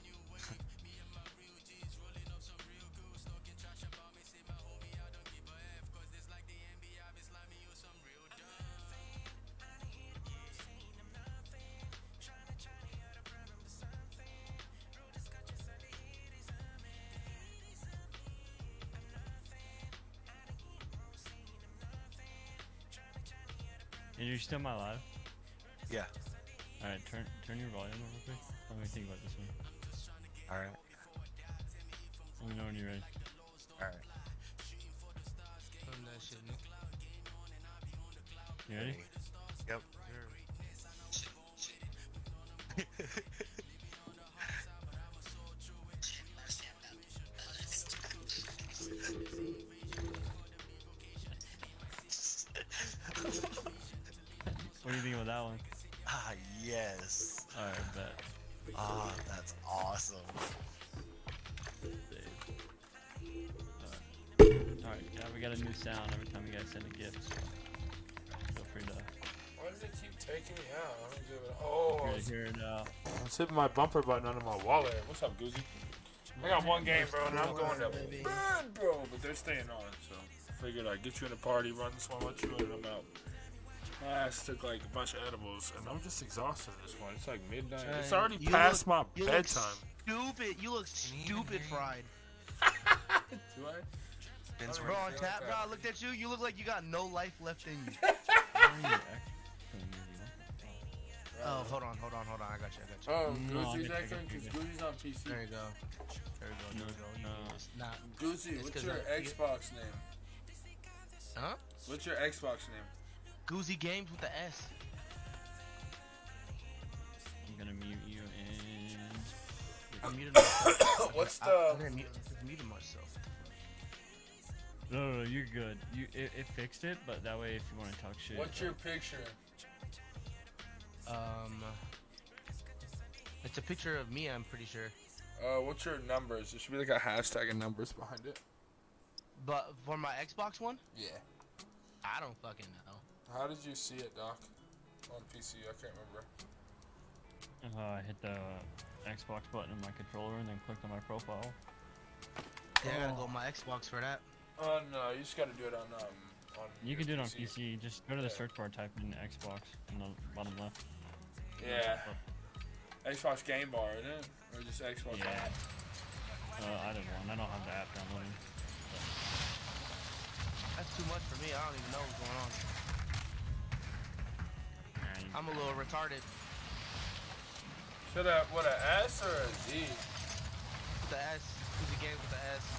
Andrew, you still my live? Yeah. Alright, turn turn your volume on real quick. Let me think about this one. Alright. Let me know when you're ready. Alright. You ready? Yep. What do you think about that one? Ah, yes. Alright, bet. Ah, that's awesome. Alright, yeah, we got a new sound every time you guys send a gift, so feel free to, Why does it keep taking me out? I don't give it. Oh, free to hear it out. I'm tipping my bumper button under my wallet. What's up, Goozy? I got one game, bro, and I'm going to bed, bro. But they're staying on, so I figured I'd get you in a party, run this one with you, and I'm out. My ass took like a bunch of edibles, and I'm just exhausted at this point. It's like midnight. It's Trying- already you past look- my you look bedtime. Stupid. You look stupid fried. Do I? Ben's Bro, ready on to tap, go. bro, I looked at you. You look like you got no life left in you. Oh, hold on, hold on, hold on. I got you, I got you. Oh, No, I'm Goozy's gonna acting take a because Goozy's on P C. There you go. There you go, there you go. You No. can just not. Goozy, It's what's 'cause your I- you- Xbox name? Huh? What's your Xbox name? Goozy Games with the S. I'm gonna mute you and... I muted myself. What's I, the? I didn't mute, I just muted myself. No, no, no, you're good. You it, it fixed it, but that way if you want to talk shit... What's your picture? Um, It's a picture of me, I'm pretty sure. Uh, what's your numbers? There should be like a hashtag and numbers behind it. But for my Xbox One, Yeah. I don't fucking know. How did you see it, Doc? On P C, I can't remember. Uh, I hit the Xbox button in my controller and then clicked on my profile. Yeah, I gotta go on my Xbox for that. Oh no, you just gotta do it on um on. You can do it on P C. P C. Just go to the Yeah. search bar, type in Xbox in the bottom left. Yeah. Xbox Game Bar, isn't it? Or just Xbox Yeah. app? Uh, either one. I don't have the app downloading. That's too much for me. I don't even know what's going on. And I'm a little retarded. Should I, what, a S or a Z? The S. Who's the game with the S?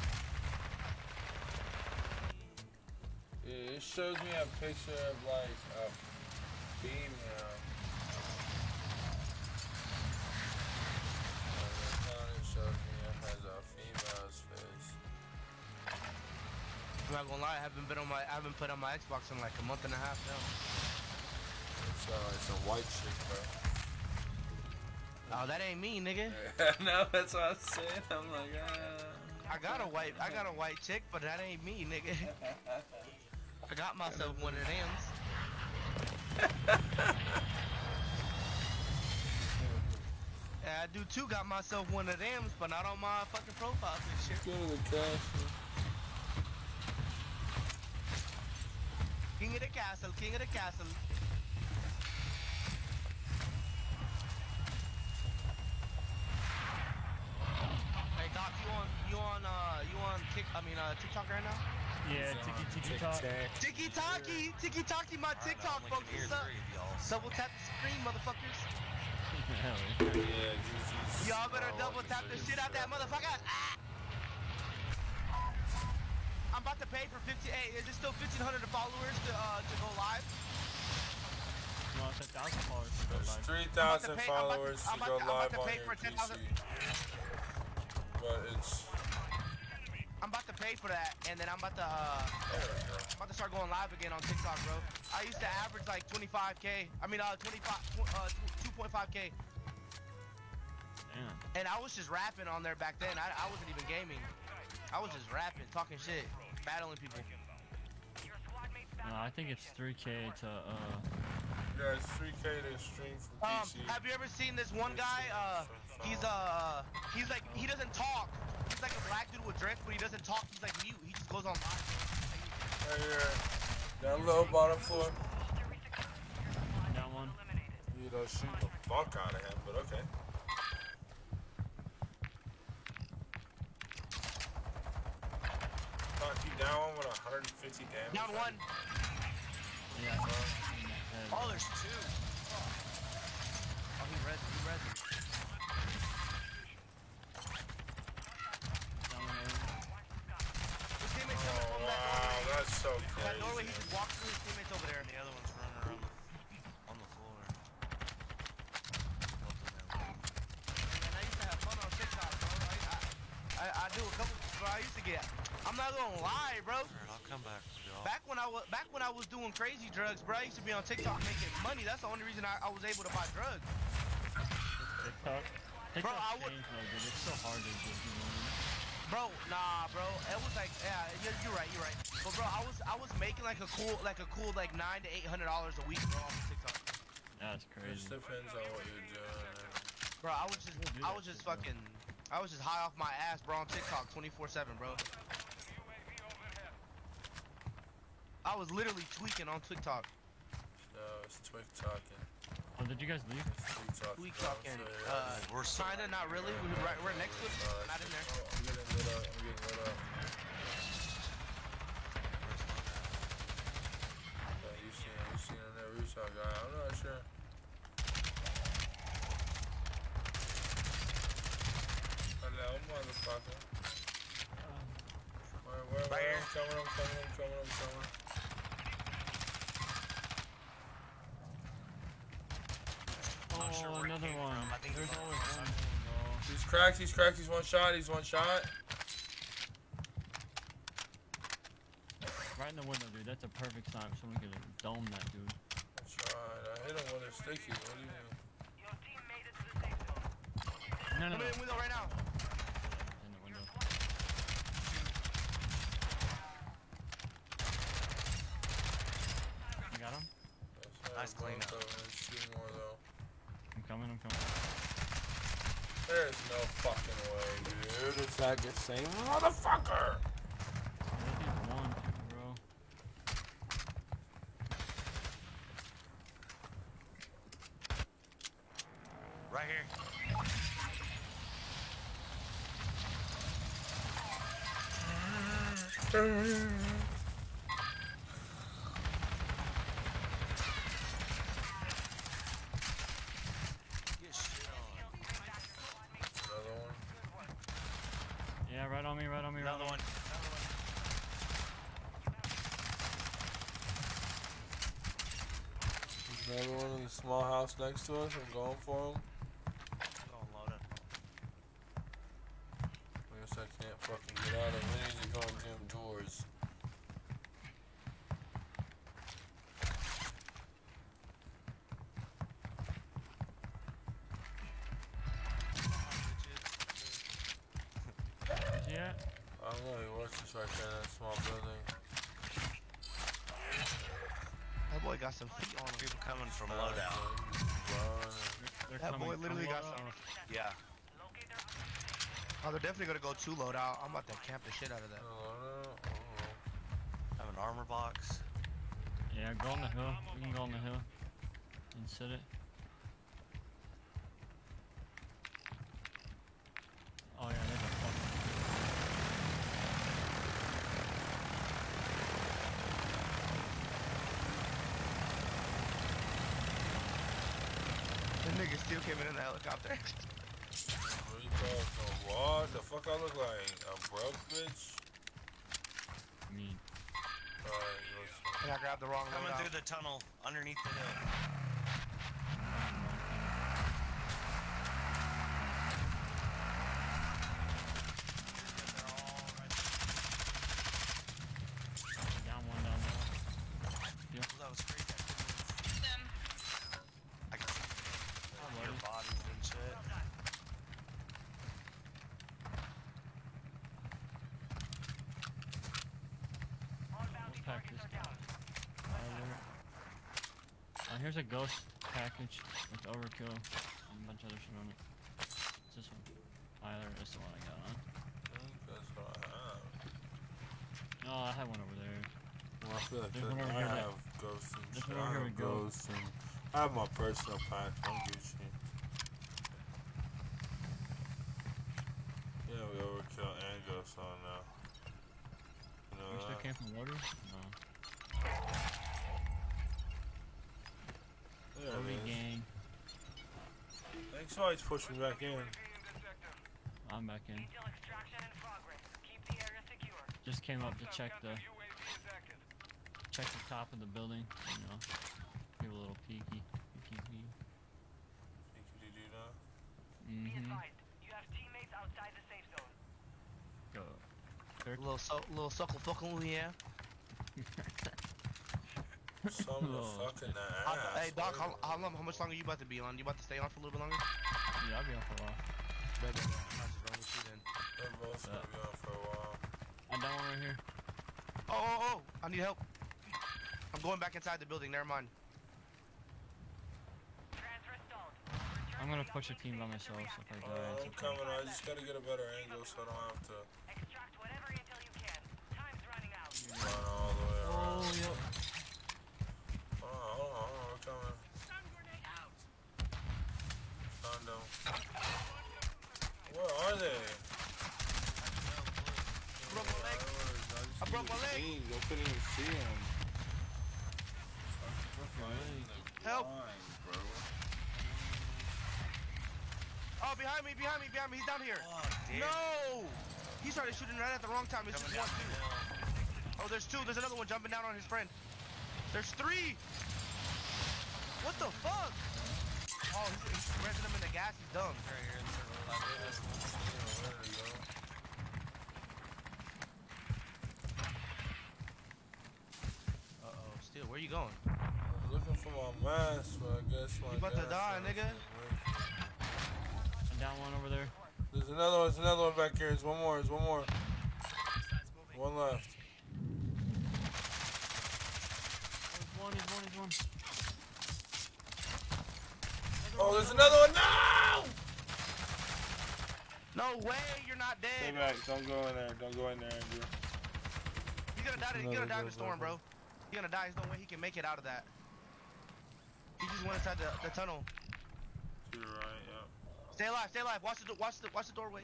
Yeah, it shows me a picture of like a female. And it shows me it has a female's face. I'm not gonna lie, I haven't been on my I haven't put on my Xbox in like a month and a half now. It's uh, it's a white chick, bro. Oh, that ain't me, nigga. No, that's what I'm saying. I'm like, ah. I got a white I got a white chick, but that ain't me, nigga. I got myself one of them. Yeah, I do too. Got myself one of them, but not on my fucking profile picture. Go to the castle. King of the castle, king of the castle. Hey Doc, you on you on uh you on Tik I mean uh TikTok right now? yeah, Tiki Tiki Talk. Tiki Taki, Tiki Taki, my TikTok folks. What's up? Double tap the screen, motherfuckers. Hell yeah. Yeah, Jesus. Y'all better double tap the shit out that motherfucker. Ah! I'm about to pay for fifty. Hey, is it still fifteen hundred followers to uh to go live? No, it's a thousand followers to go There's live. three I'm about to thousand pay- I'm about to- followers to I'm about go to- I'm about live to on pay your for P ten thousand. C. But it's... I'm about to pay for that, and then I'm about to uh, There we go. I'm about to start going live again on TikTok, bro. I used to average like twenty-five K. I mean, uh, twenty-five, uh, two point five K. Damn. And I was just rapping on there back then. I, I wasn't even gaming. I was just rapping, talking shit, battling people. No, I think it's three K to uh. Yeah, it's three K to stream from Um, P C. have you ever seen this one guy? Uh, he's uh, he's like he doesn't talk. He's like a black dude with dreads, but he doesn't talk. He's like mute. He just goes on live. Right here. Down low, bottom floor. Down one. You know, shoot the fuck out of him, but okay. Knock you down with one hundred fifty damage. Down one. Yeah. Uh, Oh, there's two. Oh, he res he res down one over. His teammates Oh, coming from that wow, doorway. that's so That doorway, he crazy. just walked through his teammates over there. And the other one's running around on the floor. Both of them. And I used to have fun on TikTok, bro. I, I, I, I do a couple, bro. I used to get. I'm not gonna lie, bro. Alright, I'll come back for y'all. Back when I was back when I was doing crazy drugs, bro. I used to be on TikTok making money. That's the only reason I, I was able to buy drugs. TikTok. Bro, TikTok I would- changed though, dude. It's so hard to get people on. Bro, nah, bro. It was like, yeah, you're, you're right, you're right. But bro, I was I was making like a cool like a cool like nine to eight hundred dollars a week, bro, on TikTok. That's It crazy. depends on what you're doing. Bro, I was just do I that was just shit, bro. fucking I was just high off my ass, bro, on TikTok twenty-four seven, bro. I was literally tweaking on TikTok. No, it's Twig talking. Oh, did you guys leave? It's Twig talking. Tweak talking. So, Uh, We're so kinda, not really. We right, we're next to it, uh, not in there. Oh, I'm getting lit up. I'm getting lit up. Yeah, you seen you seen on that rooftop guy. I'm not sure. Hello, motherfucker. Where, where, where? I'm coming, I'm coming, I'm coming, I'm coming. not sure Oh, where it another came one. from. I think There's it's on always the one. side. He's cracked, he's cracked, he's one shot, he's one shot. Right in the window, dude. That's a perfect snipe. Someone could dome that dude. That's right. I hit him with a sticky. What do you mean? No, no, Come no. in the window right now. In the window. You got him? Nice clean up. Let's do more though. I'm coming, I'm coming. There's no fucking way, dude. It's that the same motherfucker. Maybe one, two, bro. Right here. Get shit on. Another one. Yeah, right on me, right on me, right Another on one. me. Another one. There's another one in the small house next to us. I'm going for him. Going loaded. I guess I can't fucking get out of it. I need to go into them doors. Where's he at? I don't know. He works just right there in that small building. That boy got some feet on him. People coming from Nah, loadout. he's running. They're That coming boy from literally got loadout. some. Yeah. Oh, they're definitely gonna go to loadout. I'm about to camp the shit out of that. Hello? Oh. Have an armor box. Yeah, go on the hill. We can go on the hill and sit it. Oh yeah, there's a fucking. The nigga still came in in the helicopter. What you talking about? What the fuck I look like? A broke bitch? Me. Alright, listen. And I grabbed the wrong Coming loadout. through the tunnel underneath the hill. Down one, down one. Yeah. That was crazy. I can see your bodies and shit. We'll pack this down. Tyler. Oh, here's a ghost package with overkill and a bunch of other shit on it. It's this one. Tyler, that's the one I got on. I think that's what I have. No, I had one over there. Well, I feel like There's that, one over I here that- have ghosts and there's shit. one over I here have with ghosts. ghosts and I have my personal pack. I'm Gucci. Yeah, we overkill and ghosts on now. You know You still that? came from loader? No. There Loader it is. gang. Thanks for always pushing back in. I'm back in. Just came up to check the check the top of the building, you know. Give a little peeky. Peeky pee. Mm-hmm. Go. Kirk. Little so, little suckle fuckle, yeah. Some Oh. fucking How- ass. hey, Doc, how, how long? How much longer you about to be on? You about to stay on for a little bit longer? Yeah, I'll be on for a while. Bet, bet, bet. Might just run with you then. They're both gonna be on for a while. I got one right here. Oh, oh, oh! I need help. I'm going back inside the building. Never mind. I'm gonna push a team by myself, so if I die, Uh, it's I'm okay. coming. I just gotta get a better angle so I don't have to run all the way around. Oh, yep. Hold on, hold on, hold on. We're coming. Found them. Where are they? Broke my leg. I broke my leg. You couldn't even see them. Help. Oh, behind me, behind me, behind me. He's down here. Oh, damn. No! He started shooting right at the wrong time. It's Coming just down one, the two. hill. Oh, there's two. There's another one jumping down on his friend. There's three. What the fuck? Oh, he's, he's spreading them in the gas. He's dumb. Right here in the circle. Like this. Uh-oh. Still, where you going? I was looking for my mask, but I guess my You about to gas die, mask nigga. is working. I'm down one over there. There's another one. There's another one back here. There's one more. There's one more. One left. There's one, there's one, there's one. Oh, there's another one. No! No way, you're not Stay dead. back. Don't go in there. Don't go in there, Andrew. He's gonna die. He's Another gonna die in the good storm, one. bro. He's gonna die. There's no way he can make it out of that. He just went inside the, the tunnel. You're right, yeah. Stay alive. Stay alive. Watch the do- watch the watch the doorway.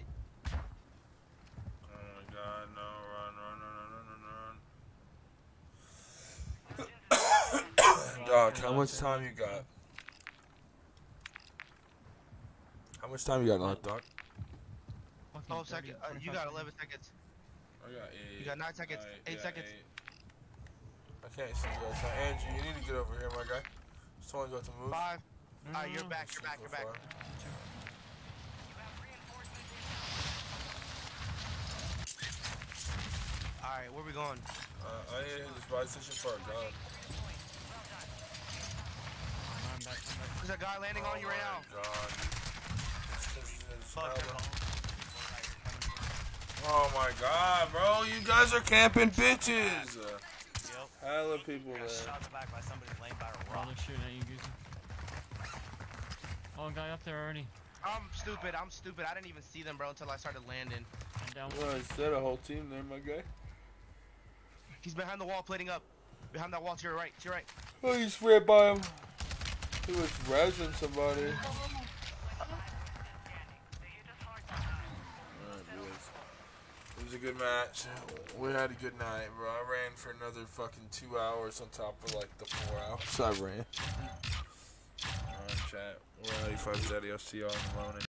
Oh my god, no. Run, run, run, run, run, run. Doc, how much time you got? How much time you got left, Doc? Fucking twelve thirty, seconds. Uh, you twenty-five got eleven seconds. I got eight. You got nine seconds. Alright, Eight yeah, seconds. eight. I can't see you guys. Now, Andrew, you need to get over here, my guy. Someone's about to move. Five. No, Alright, no, you're no. back. You're back. You're back. Alright, where we going? Uh, I need this buy station for a gun. I'm back, I'm back. There's a guy landing on you right now. Oh my god. It's 'cause there's Fuck, hella- there's Oh my god, bro. You guys are camping bitches. Yep. Hella people I got there. shot in the back by somebody laying by a Oh, rock. they're shooting at you, Goosey. Oh, guy up there already. I'm stupid. I'm stupid. I didn't even see them, bro, until I started landing. I'm down. Well, instead a whole team there, my guy. He's behind the wall, plating up. Behind that wall to your right. To your right. Oh, he's right by him. He was rezzing somebody. Alright, boys. It was a good match. We had a good night, bro. I ran for another fucking two hours on top of like the four hours I ran. Alright, chat. We're eighty-five Daddy. I'll see y'all in the morning.